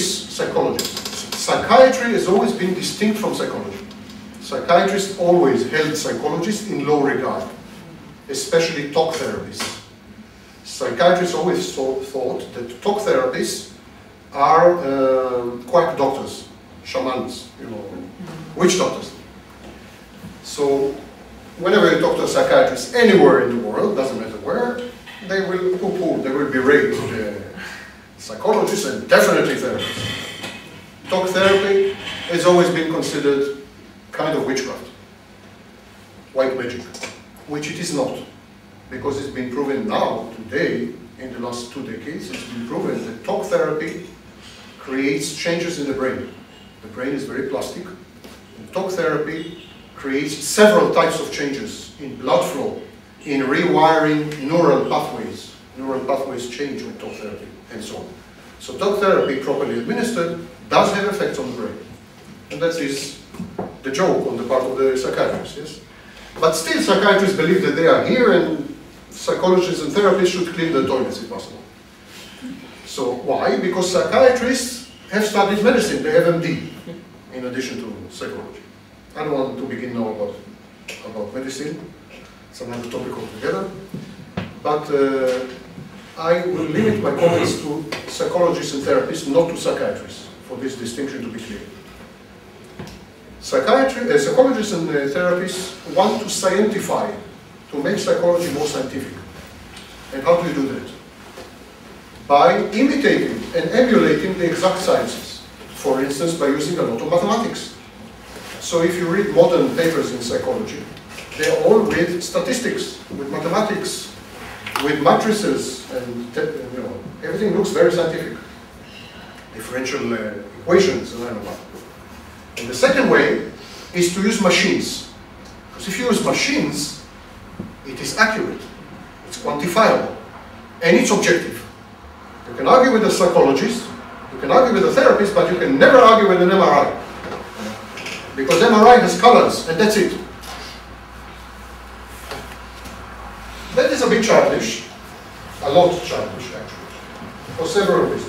has always been distinct from psychology. Psychiatrists always held psychologists in low regard, especially talk therapists. Psychiatrists always thought that talk therapists are quack doctors, shamans, witch doctors. So, whenever you talk to a psychiatrist anywhere in the world, doesn't matter where, they will poo-poo, they will berate psychologists and definitely therapists. Talk therapy has always been considered kind of witchcraft, white magic, which it is not. Because it's been proven now, today, in the last 2 decades, it's been proven that talk therapy creates changes in the brain. The brain is very plastic. And talk therapy creates several types of changes in blood flow, in rewiring neural pathways. Neural pathways change with talk therapy, and so on. So talk therapy, properly administered, does have effects on the brain. And that is the joke on the part of the psychiatrists, yes? But still, psychiatrists believe that they are here, and psychologists and therapists should clean the toilets if possible. So why? Because psychiatrists have studied medicine, they have MD, in addition to psychology. I don't want to begin now about medicine, it's another topic altogether. But I will limit my comments to psychologists and therapists, not to psychiatrists, for this distinction to be clear. Psychologists and therapists want to scientify, to make psychology more scientific. And how do you do that? By imitating and emulating the exact sciences. For instance, by using a lot of mathematics. So if you read modern papers in psychology, they're all with statistics, with mathematics, with matrices, and everything looks very scientific. Differential equations and I don't know. And the second way is to use machines. Because if you use machines, it is accurate, it's quantifiable, and it's objective. You can argue with a psychologist, you can argue with a therapist, but you can never argue with an MRI. Because MRI has colors, and that's it. That is a bit childish, a lot childish actually, for several reasons.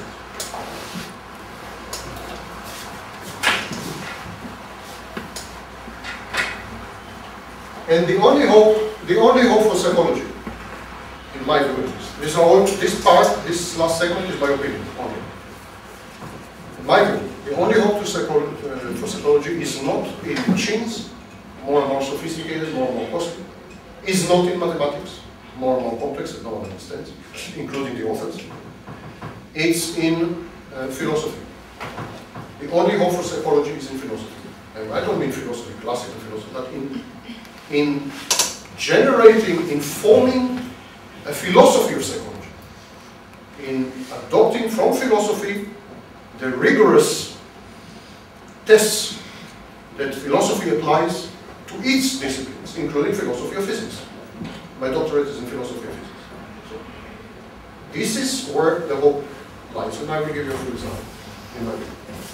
And the only hope for psychology, in my view, this last segment is my opinion only. In my view, the only hope for psychology is not in machines, more and more sophisticated, more and more costly, is not in mathematics, more and more complex that no one understands, including the authors. It's in philosophy. The only hope for psychology is in philosophy. And I don't mean philosophy, classical philosophy, but in generating, in forming a philosophy of psychology, in adopting from philosophy the rigorous tests that philosophy applies to its disciplines, including philosophy of physics. My doctorate is in philosophy of physics. So this is where the hope lies, and I will give you a few examples in my view.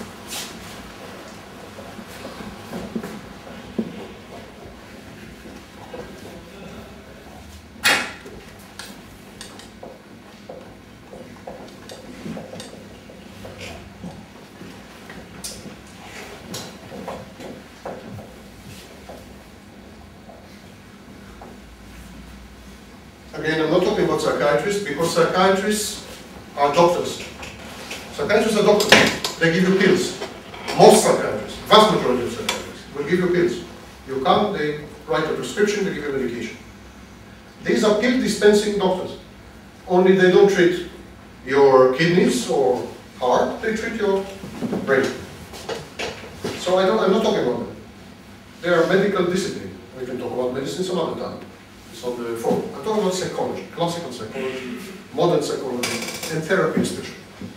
Again, I'm not talking about psychiatrists, because psychiatrists are doctors. Psychiatrists are doctors. They give you pills. Most psychiatrists, vast majority of psychiatrists, will give you pills. You come, they write a prescription, they give you medication. These are pill dispensing doctors. Only they don't treat your kidneys or heart, they treat your brain. So I'm not talking about them. They are medical discipline. We can talk about medicine some other time. It's on the phone. I'm talking about psychology, classical psychology, modern psychology, and therapy especially.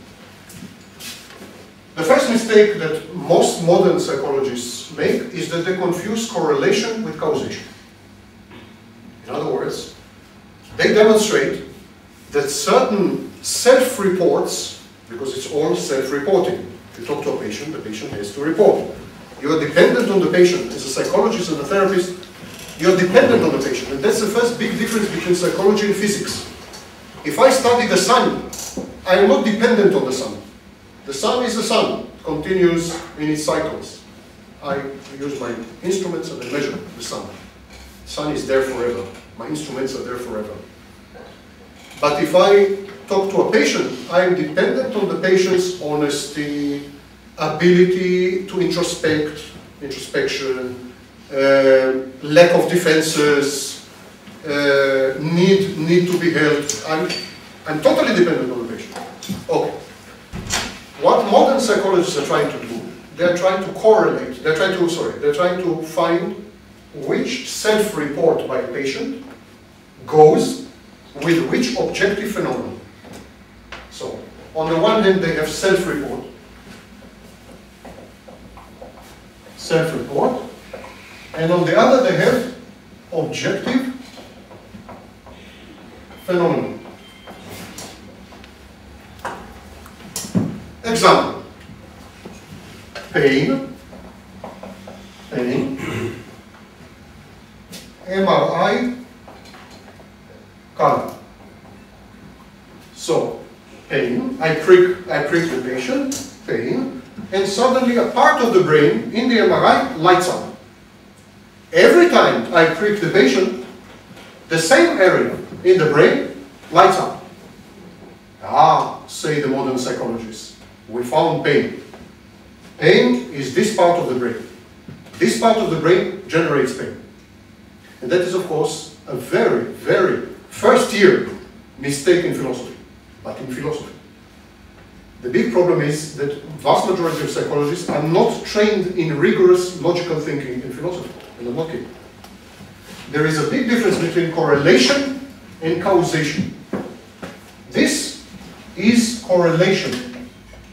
The first mistake that most modern psychologists make is that they confuse correlation with causation. In other words, they demonstrate that certain self-reports, because it's all self-reporting. If you talk to a patient, the patient has to report. You are dependent on the patient. As a psychologist and a therapist, you are dependent on the patient. And that's the first big difference between psychology and physics. If I study the sun, I am not dependent on the sun. The sun is the sun, it continues in its cycles. I use my instruments and I measure the sun. The sun is there forever. My instruments are there forever. But if I talk to a patient, I am dependent on the patient's honesty, ability to introspection, lack of defenses, need to be helped. I'm totally dependent on the patient. Okay. What modern psychologists are trying to do, they're trying to correlate, they're trying to find which self-report by a patient goes with which objective phenomenon. So, on the one hand, they have self-report, and on the other, they have objective phenomenon. Example: pain, MRI, color. So, pain, I prick the patient, pain, and suddenly a part of the brain in the MRI lights up. Every time I prick the patient, the same area in the brain lights up. Ah, say the modern psychologists, we found pain. Pain is this part of the brain. This part of the brain generates pain. And that is, of course, a very, very first-year mistake in philosophy, but in philosophy. The big problem is that vast majority of psychologists are not trained in rigorous logical thinking in philosophy, and I'm not kidding. There is a big difference between correlation and causation. This is correlation.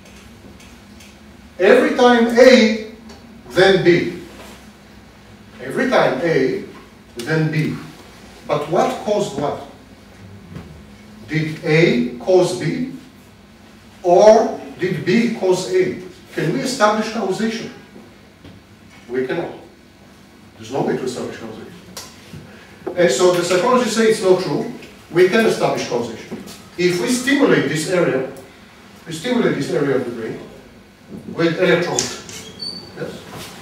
Every time A, then B. Every time A, then B. But what caused what? Did A cause B? Or did B cause A? Can we establish causation? We cannot. There's no way to establish causation. And so the psychologists say it's not true. We can establish causation. If we stimulate this area of the brain with electrons. Yes?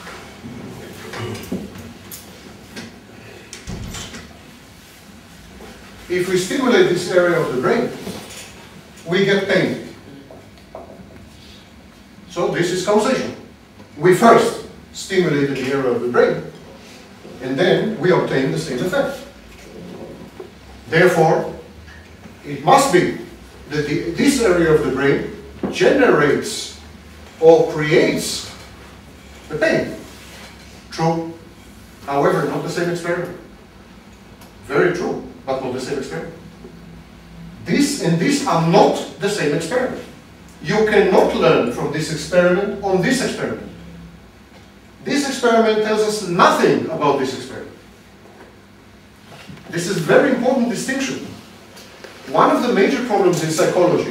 If we stimulate this area of the brain, we get pain. So this is causation. We first stimulated the area of the brain, and then we obtain the same effect. Therefore, it must be that this area of the brain generates or creates the pain. True. However, not the same experiment. Very true, but not the same experiment. This and this are not the same experiment. You cannot learn from this experiment on this experiment. This experiment tells us nothing about this experiment. This is a very important distinction. One of the major problems in psychology,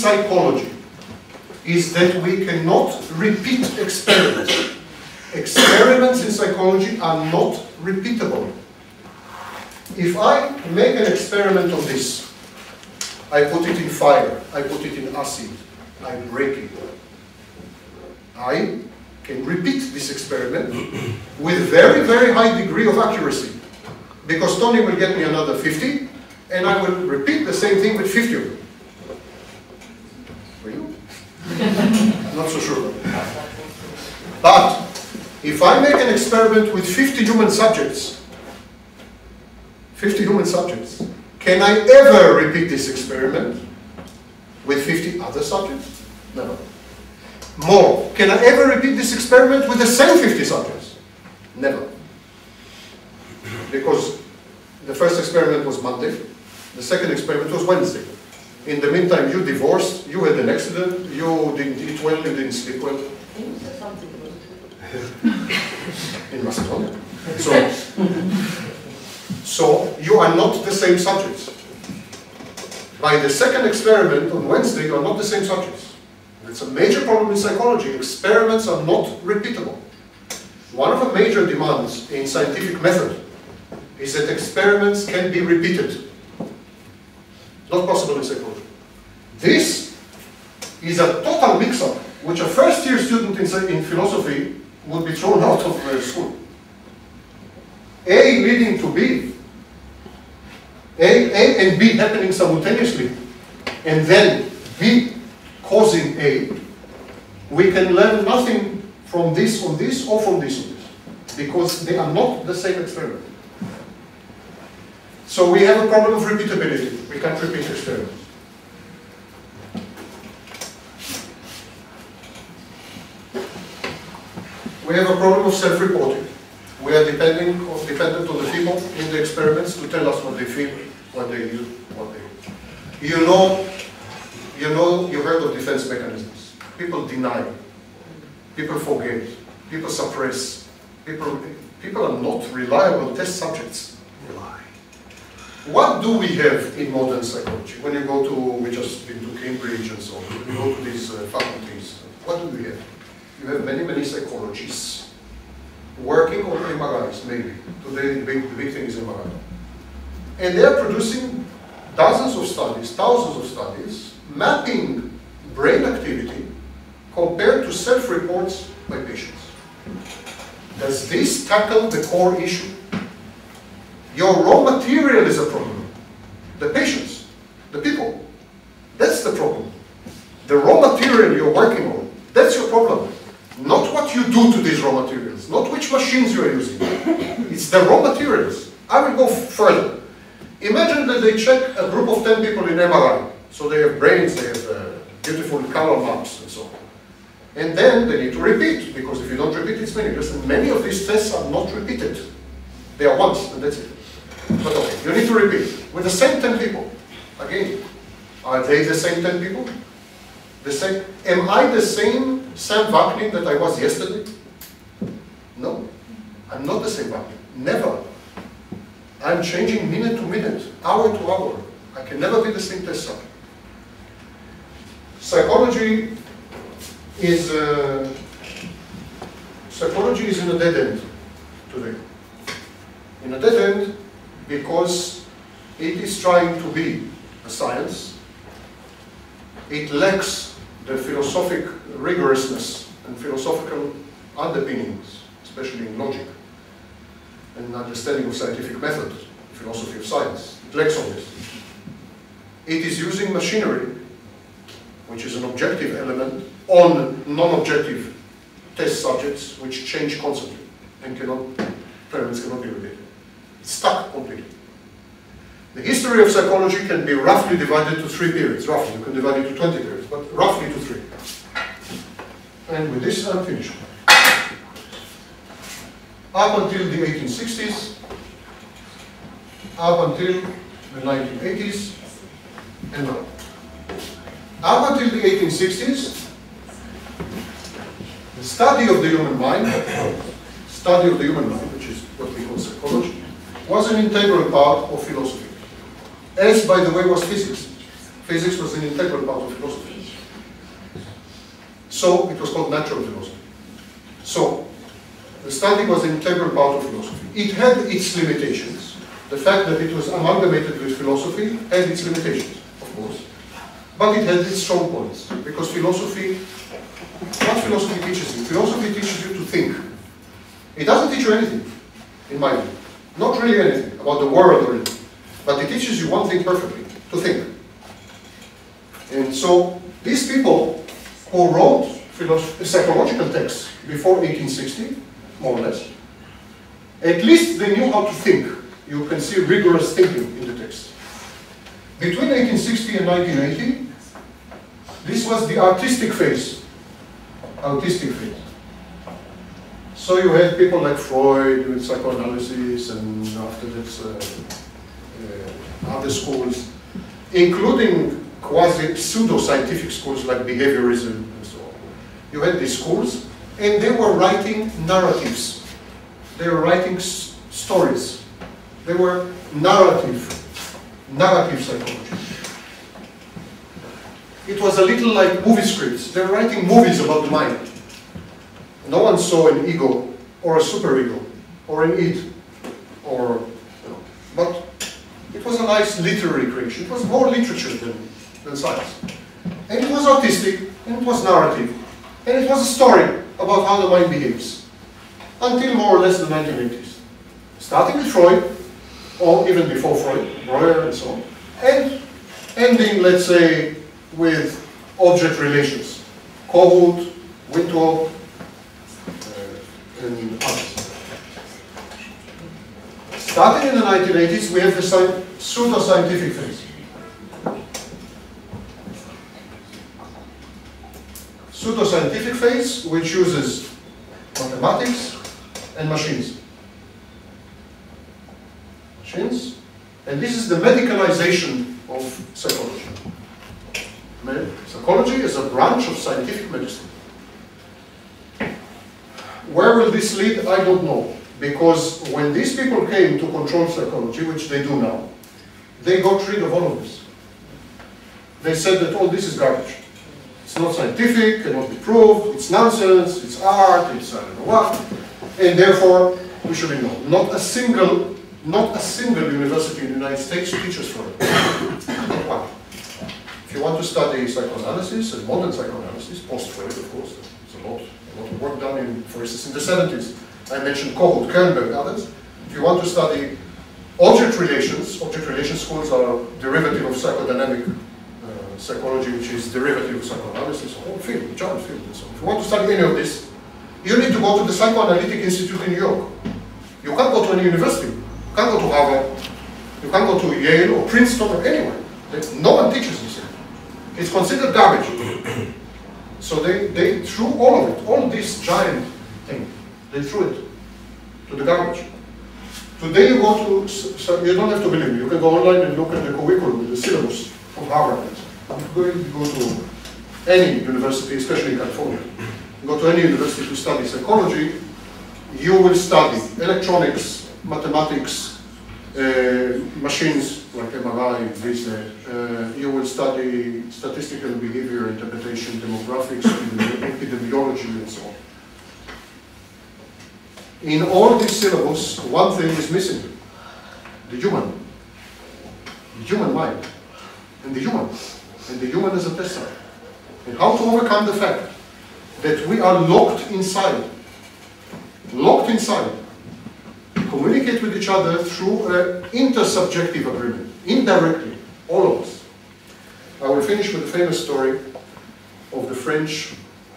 is that we cannot repeat experiments. Experiments in psychology are not repeatable. If I make an experiment on this, I put it in fire, I put it in acid, I break it. I can repeat this experiment with very, very high degree of accuracy. Because Tony will get me another 50, and I will repeat the same thing with 50 of them. For you? Not so sure. But if I make an experiment with 50 human subjects, can I ever repeat this experiment with 50 other subjects? Never. More, can I ever repeat this experiment with the same 50 subjects? Never. Because the first experiment was Monday, the second experiment was Wednesday. In the meantime, you divorced, you had an accident, you didn't eat well, you didn't sleep well. In Macedonia. So you are not the same subjects. By the second experiment on Wednesday, you are not the same subjects. It's a major problem in psychology. Experiments are not repeatable. One of the major demands in scientific method is that experiments can be repeated. Not possible in psychology. This is a total mix-up, which a first-year student in philosophy would be thrown out of school. A leading to B, A and B happening simultaneously, and then B causing A, we can learn nothing from this on this or from this on this, because they are not the same experiment. So we have a problem of repeatability. We can't repeat experiments. We have a problem of self-reporting. We are dependent on the people in the experiments to tell us what they feel, what they do, what they you heard of defense mechanisms. People deny, people forget, people suppress, people are not reliable test subjects. What do we have in modern psychology? When you go to, we just been to Cambridge and so on, when you go to these faculties, what do we have? You have many, many psychologists working on MRIs, maybe. Today, the big thing is MRI. And they are producing dozens of studies, thousands of studies, mapping brain activity compared to self-reports by patients. Does this tackle the core issue? Your raw material is a problem. The patients, the people, that's the problem. The raw material you're working on, that's your problem. Not what you do do to these raw materials, not which machines you are using. It's the raw materials. I will go further. Imagine that they check a group of 10 people in MRI. So they have brains, they have beautiful color maps and so on. And then they need to repeat, because if you don't repeat, it's meaningless. And many of these tests are not repeated. They are once, and that's it. But okay, you need to repeat. With the same 10 people. Again, are they the same 10 people? The same? Am I the same Sam Vaknin that I was yesterday? No. I'm not the same Vaknin. Never. I'm changing minute to minute, hour to hour. I can never be the same test subject. Psychology is in a dead end today. In a dead end because it is trying to be a science. It lacks the philosophic rigorousness and philosophical underpinnings, especially in logic and understanding of scientific method, philosophy of science. It lacks all this. It is using machinery, which is an objective element, on non-objective test subjects which change constantly and experiments cannot be repeated. It's stuck completely. The history of psychology can be roughly divided to 3 periods. Roughly, you can divide it to 20 periods, but roughly to 3. And with this, I'm finished. Up until the 1860s, up until the 1980s, and now. Up until the 1860s, the study of the human mind, which is what we call psychology, was an integral part of philosophy. As, by the way, was physics. Physics was an integral part of philosophy. So, it was called natural philosophy. So, the study was an integral part of philosophy. It had its limitations. The fact that it was amalgamated with philosophy had its limitations, of course. But it had its strong points. Because philosophy, what philosophy teaches you? Philosophy teaches you to think. It doesn't teach you anything, in my view. Not really anything about the world or anything. But it teaches you one thing perfectly, to think. And so, these people who wrote psychological texts before 1860, more or less, at least they knew how to think. You can see rigorous thinking in the text. Between 1860 and 1980, this was the artistic phase. Artistic phase. So you had people like Freud with psychoanalysis, and after that other schools, including quasi-pseudo-scientific schools like behaviorism and so on. You had these schools, and they were writing narratives. They were writing stories. They were narrative psychology. It was a little like movie scripts. They were writing movies about the mind. No one saw an ego, or a superego, or an id, or, but it was a nice literary creation. It was more literature than science. And it was artistic, and it was narrative, and it was a story about how the mind behaves. Until more or less the 1980s. Starting with Freud, or even before Freud, Breuer and so on, and ending, let's say, with object relations. Kohut, Winthrop, and others. Starting in the 1980s, we have the pseudo-scientific phase. Pseudo-scientific phase, which uses mathematics and machines. And this is the medicalization of psychology. Psychology is a branch of scientific medicine. Where will this lead? I don't know. Because when these people came to control psychology, which they do now, they got rid of all of this. They said that all this is garbage. It's not scientific, cannot be proved, it's nonsense, it's art, it's I don't know what, and therefore we should ignore. Not a single university in the United States teaches for it. Not one. If you want to study psychoanalysis and modern psychoanalysis, post-Freud of course, there's a lot of work done in, for instance, in the 70s. I mentioned Kohut, Kernberg, others. If you want to study object relation schools are derivative of psychodynamic psychology, which is derivative of psychoanalysis, a whole field, giant field, and so on. If you want to study any of this, You need to go to the Psychoanalytic Institute in New York. You can't go to any university. You can't go to Harvard. You can't go to Yale or Princeton or anywhere. No one teaches this. It's considered garbage. So they threw all of it, all this giant thing, they threw it to the garbage. Today you go to, so you don't have to believe me, you can go online and look at the curriculum, the syllabus of Harvard. You go to any university, especially in California. You go to any university to study psychology, you will study electronics, mathematics, machines like MRI, you will study statistical behavior interpretation, demographics, epidemiology, and so on. In all these syllabus, one thing is missing: the human mind, and the human is a test site. And how to overcome the fact that we are locked inside, communicate with each other through an intersubjective agreement, indirectly, all of us. I will finish with a famous story of the French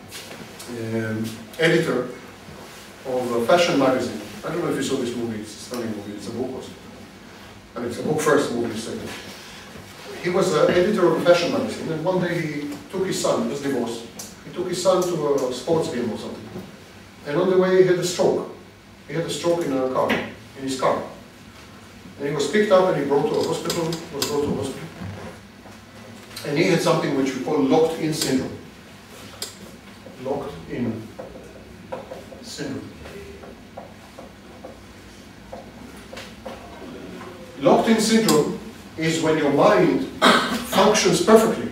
editor of a fashion magazine. I don't know if you saw this movie, it's a stunning movie, it's a book also. I mean, it's a book first, movie second. He was an editor of a fashion magazine, and one day he took his son, he was divorced, he took his son to a sports game or something. And on the way he had a stroke. He had a stroke in his car. And he was picked up and he brought to a hospital, And he had something which we call locked-in syndrome. Locked-in syndrome. Locked-in syndrome is when your mind functions perfectly,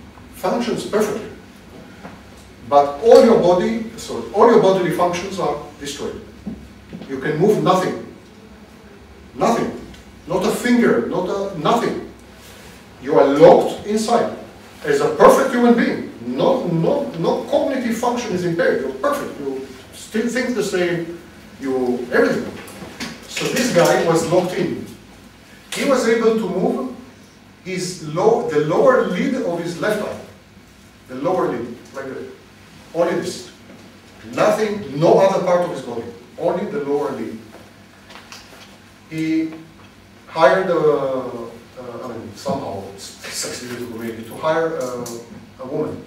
but all your bodily functions are destroyed. You can move nothing, not a finger, nothing. You are locked inside as a perfect human being. No cognitive function is impaired. You're perfect. You still think the same. Everything. So this guy was locked in. He was able to move the lower lid of his left eye. The lower lid, like that. Only this. Nothing, no other part of his body. Only the lower lid. He hired somehow succeeded to hire a woman,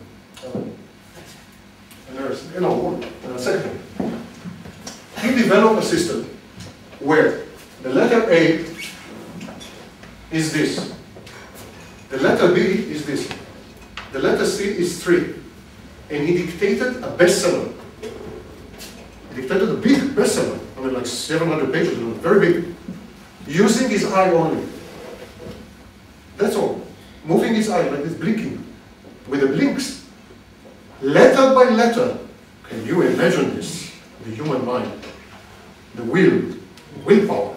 a nurse, a woman, a secretary. He developed a system where the letter A is this, the letter B is this, the letter C is 3, and he dictated a bestseller. He dictated a big bestseller, like 700 pages, very big, using his eye only. That's all. Moving his eye like this, blinking, with the blinks, letter by letter. Can you imagine this? The human mind, the willpower.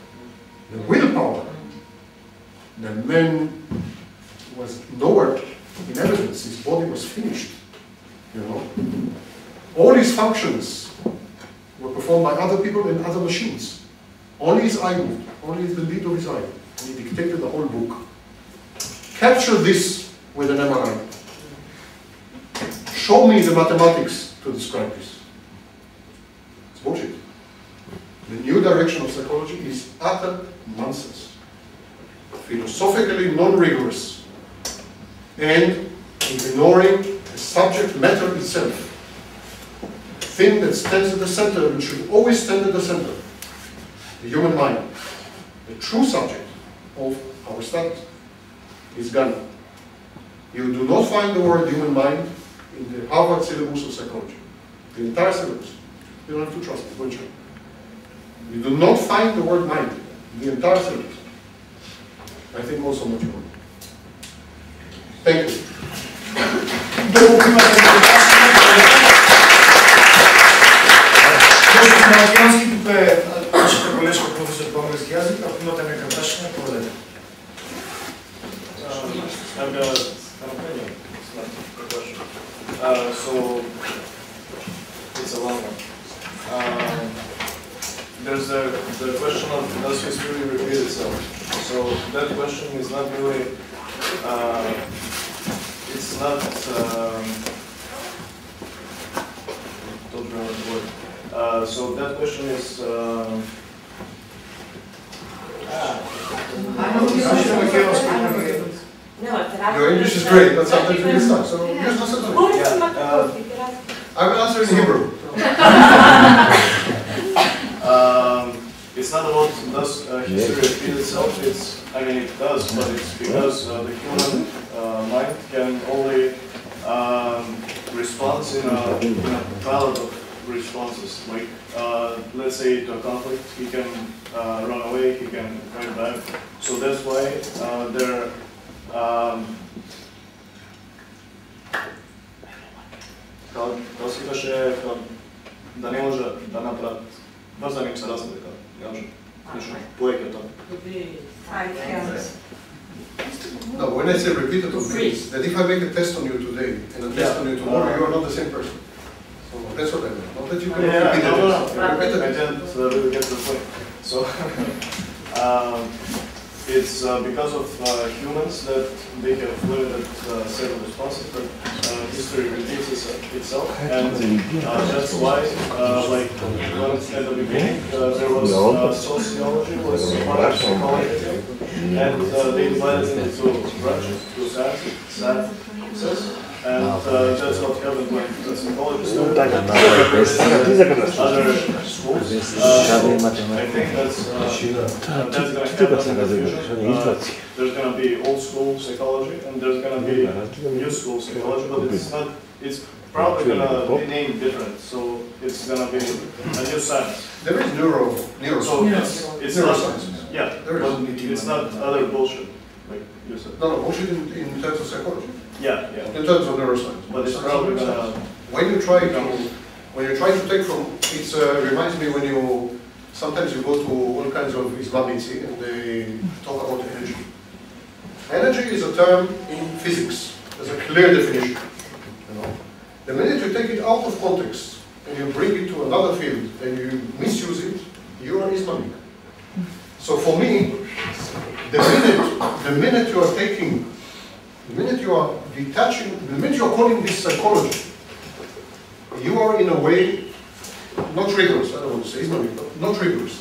The man was nowhere in evidence. His body was finished. All his functions were performed by other people and other machines. Only his eye moved. Only the lid of his eye. And he dictated the whole book. Capture this with an MRI. Show me the mathematics to describe this. It's bullshit. The new direction of psychology is utter nonsense. Philosophically non-rigorous and ignoring the subject matter itself. Thing that stands at the center and should always stand at the center. The human mind. The true subject of our studies is gone. You do not find the word human mind in the Harvard syllabus of psychology. The entire syllabus. You don't have to trust it, won't you? You do not find the word mind in the entire syllabus. I think also much more. Thank you. I've got an opinion. It's not a question. So it's a long one. There's the question of does history repeat itself? So that question is not really. It's not. Don't remember the So that question is, Your English is great, but sometimes you get stuck. So just answer to me. I will answer in Hebrew. It's not about does history repeat itself. It's, I mean, it does, but it's because the human mind can only respond in a palette of responses. Like, let's say to a conflict, he can run away, he can fight back. So that's why there. Kao si kaže da ne može da napravi, baš da nim se razlika, ne može, ništa, pojek je to. No, when I say repeated of means, that if I make a test on you today and a test on you tomorrow, you are not the same person. So that's what I mean. Not that you can repeat it. I didn't really get the point. So it's because of humans that they have limited set of responses, but history repeats itself, and that's why, like when at the beginning there was sociology, was part of psychology, and they divided it into branches, to sciences, and that's what happened when the psychologists started other schools. I think that's going to happen in the future. There's going to be old school psychology and there's going to be new school psychology, but it's not. It's probably going to be named different, so it's going to be a new science. There is neuroscience. So it's neuroscience. Not, yeah, but it's not other bullshit, like you said. No, bullshit in terms of psychology. Yeah. In terms of neuroscience. But it's probably going to. When you try to take from, it reminds me when you, sometimes you go to all kinds of Islamici and they talk about energy. Energy is a term in physics. There's a clear definition. You know? The minute you take it out of context and you bring it to another field and you misuse it, you are Islamic. So for me, the minute you are taking, the minute you are detaching, the minute you are calling this psychology, you are in a way not rigorous. I don't want to say Islamic, but not rigorous.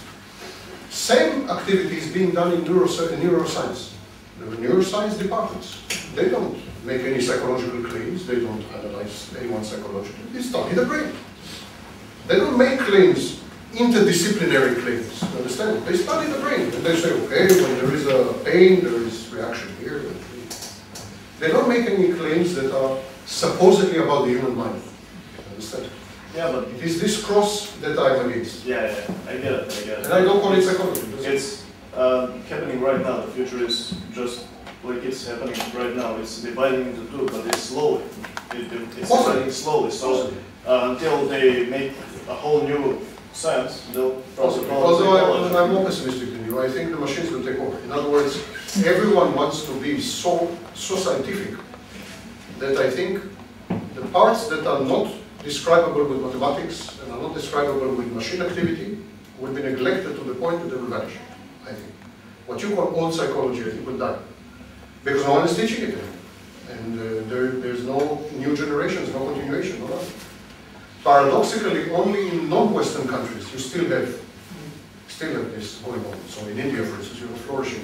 Same activity is being done in neuroscience. The neuroscience departments, they don't make any psychological claims. They don't analyze anyone psychologically. They study the brain. They don't make claims, interdisciplinary claims. You understand? They study the brain and they say, okay, when there is a pain, there is reaction here. They don't make any claims that are supposedly about the human mind. Understand? Yeah, but it is this cross that I'm against. Yeah, I get it. And I don't call it psychology. It's happening right now. The future is just like it's happening right now. It's dividing into two, but it's slowly. It's dividing slowly. So until they make a whole new science, they'll probably Although I'm more pessimistic than you. I think the machines will take over. In other words, everyone wants to be so scientific that I think the parts that are not describable with mathematics and are not describable with machine activity will be neglected to the point that they will vanish, I think. What you call old psychology, I think, will die. Because no one is teaching it anymore. And there's no new generations, no continuation, no nothing. Paradoxically, only in non-Western countries you still have this going on. So in India, for instance, you have flourishing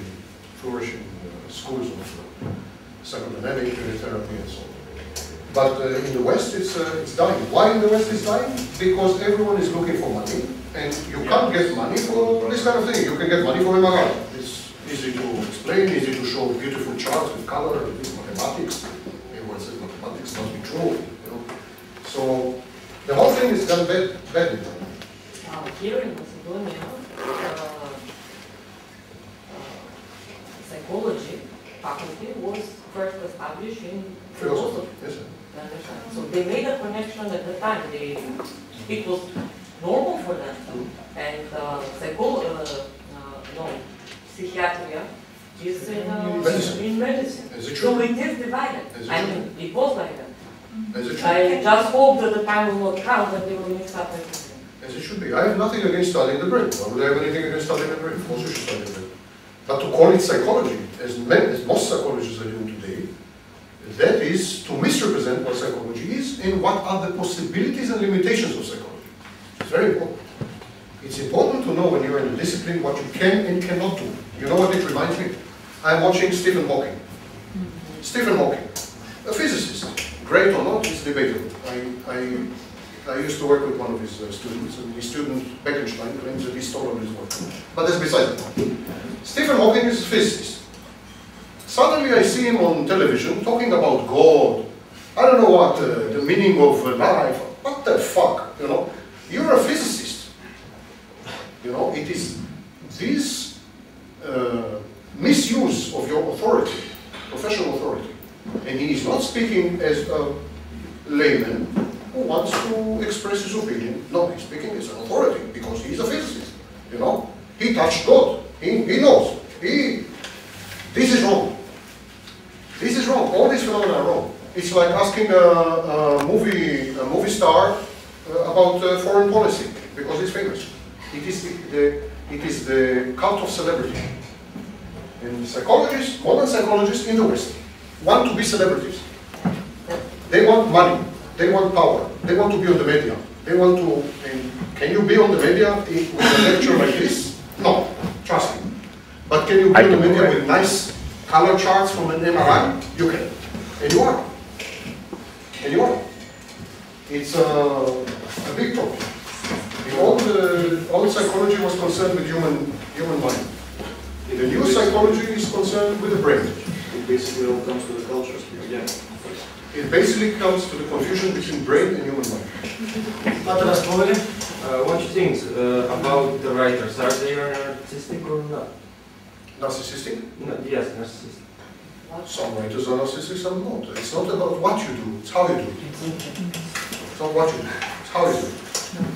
schools of psychodynamic therapy and so on. But in the West, it's dying. Why in the West it's dying? Because everyone is looking for money, and you can't get money for this kind of thing. You can get money for MRI. It's easy to explain, easy to show beautiful charts with color, with mathematics. Everyone says mathematics must be true. You know? So the whole thing is done badly. Here in Macedonia, psychology faculty was first established in philosophy. Yes, sir. So they made a connection at the time. It was normal for them. And psychiatry is in medicine. So it is divided. I mean, it was like that. I just hope that the time will not come that they will mix up everything. As it should be. I have nothing against studying the brain. Why would I have anything against studying the brain? Of course you should study the brain. But to call it psychology, as most psychologists are doing today, that is to misrepresent what psychology is and what are the possibilities and limitations of psychology. It's very important. It's important to know when you're in a discipline what you can and cannot do. You know what it reminds me? I'm watching Stephen Hawking. Stephen Hawking, a physicist. Great or not, it's debatable. I used to work with one of his students, and his student, Bekenstein, claims that he stole his work. But that's beside the point. Stephen Hawking is a physicist. Suddenly I see him on television talking about God. I don't know what, the meaning of life. What the fuck, you know? You're a physicist. You know, it is this misuse of your authority, professional authority. And he is not speaking as a layman who wants to express his opinion. No, he's speaking as an authority because he's a physicist. You know, he touched God. He knows. This is wrong. This is wrong. All these phenomena are wrong. It's like asking a movie star about foreign policy because he's famous. It is the cult of celebrity. And psychologists, modern psychologists in the West, want to be celebrities. They want money. They want power. They want to be on the media. They want to. And can you be on the media with a lecture like this? No, trust me. But can you be on the media with nice color charts from an MRI? You can. And you are. And you are. It's a big problem. All psychology was concerned with human mind. The new psychology is concerned with the brain. It basically all comes to the cultures again. It basically comes to the confusion between brain and human mind. What do you think about the writers? Are they narcissistic or not? Narcissistic? No, yes, narcissistic. Some writers are narcissistic, some not. It's not about what you do, it's how you do it. It's not what you do, it's how you do it.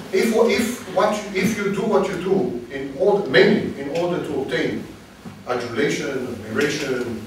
If you do what you do mainly in order to obtain adulation, admiration,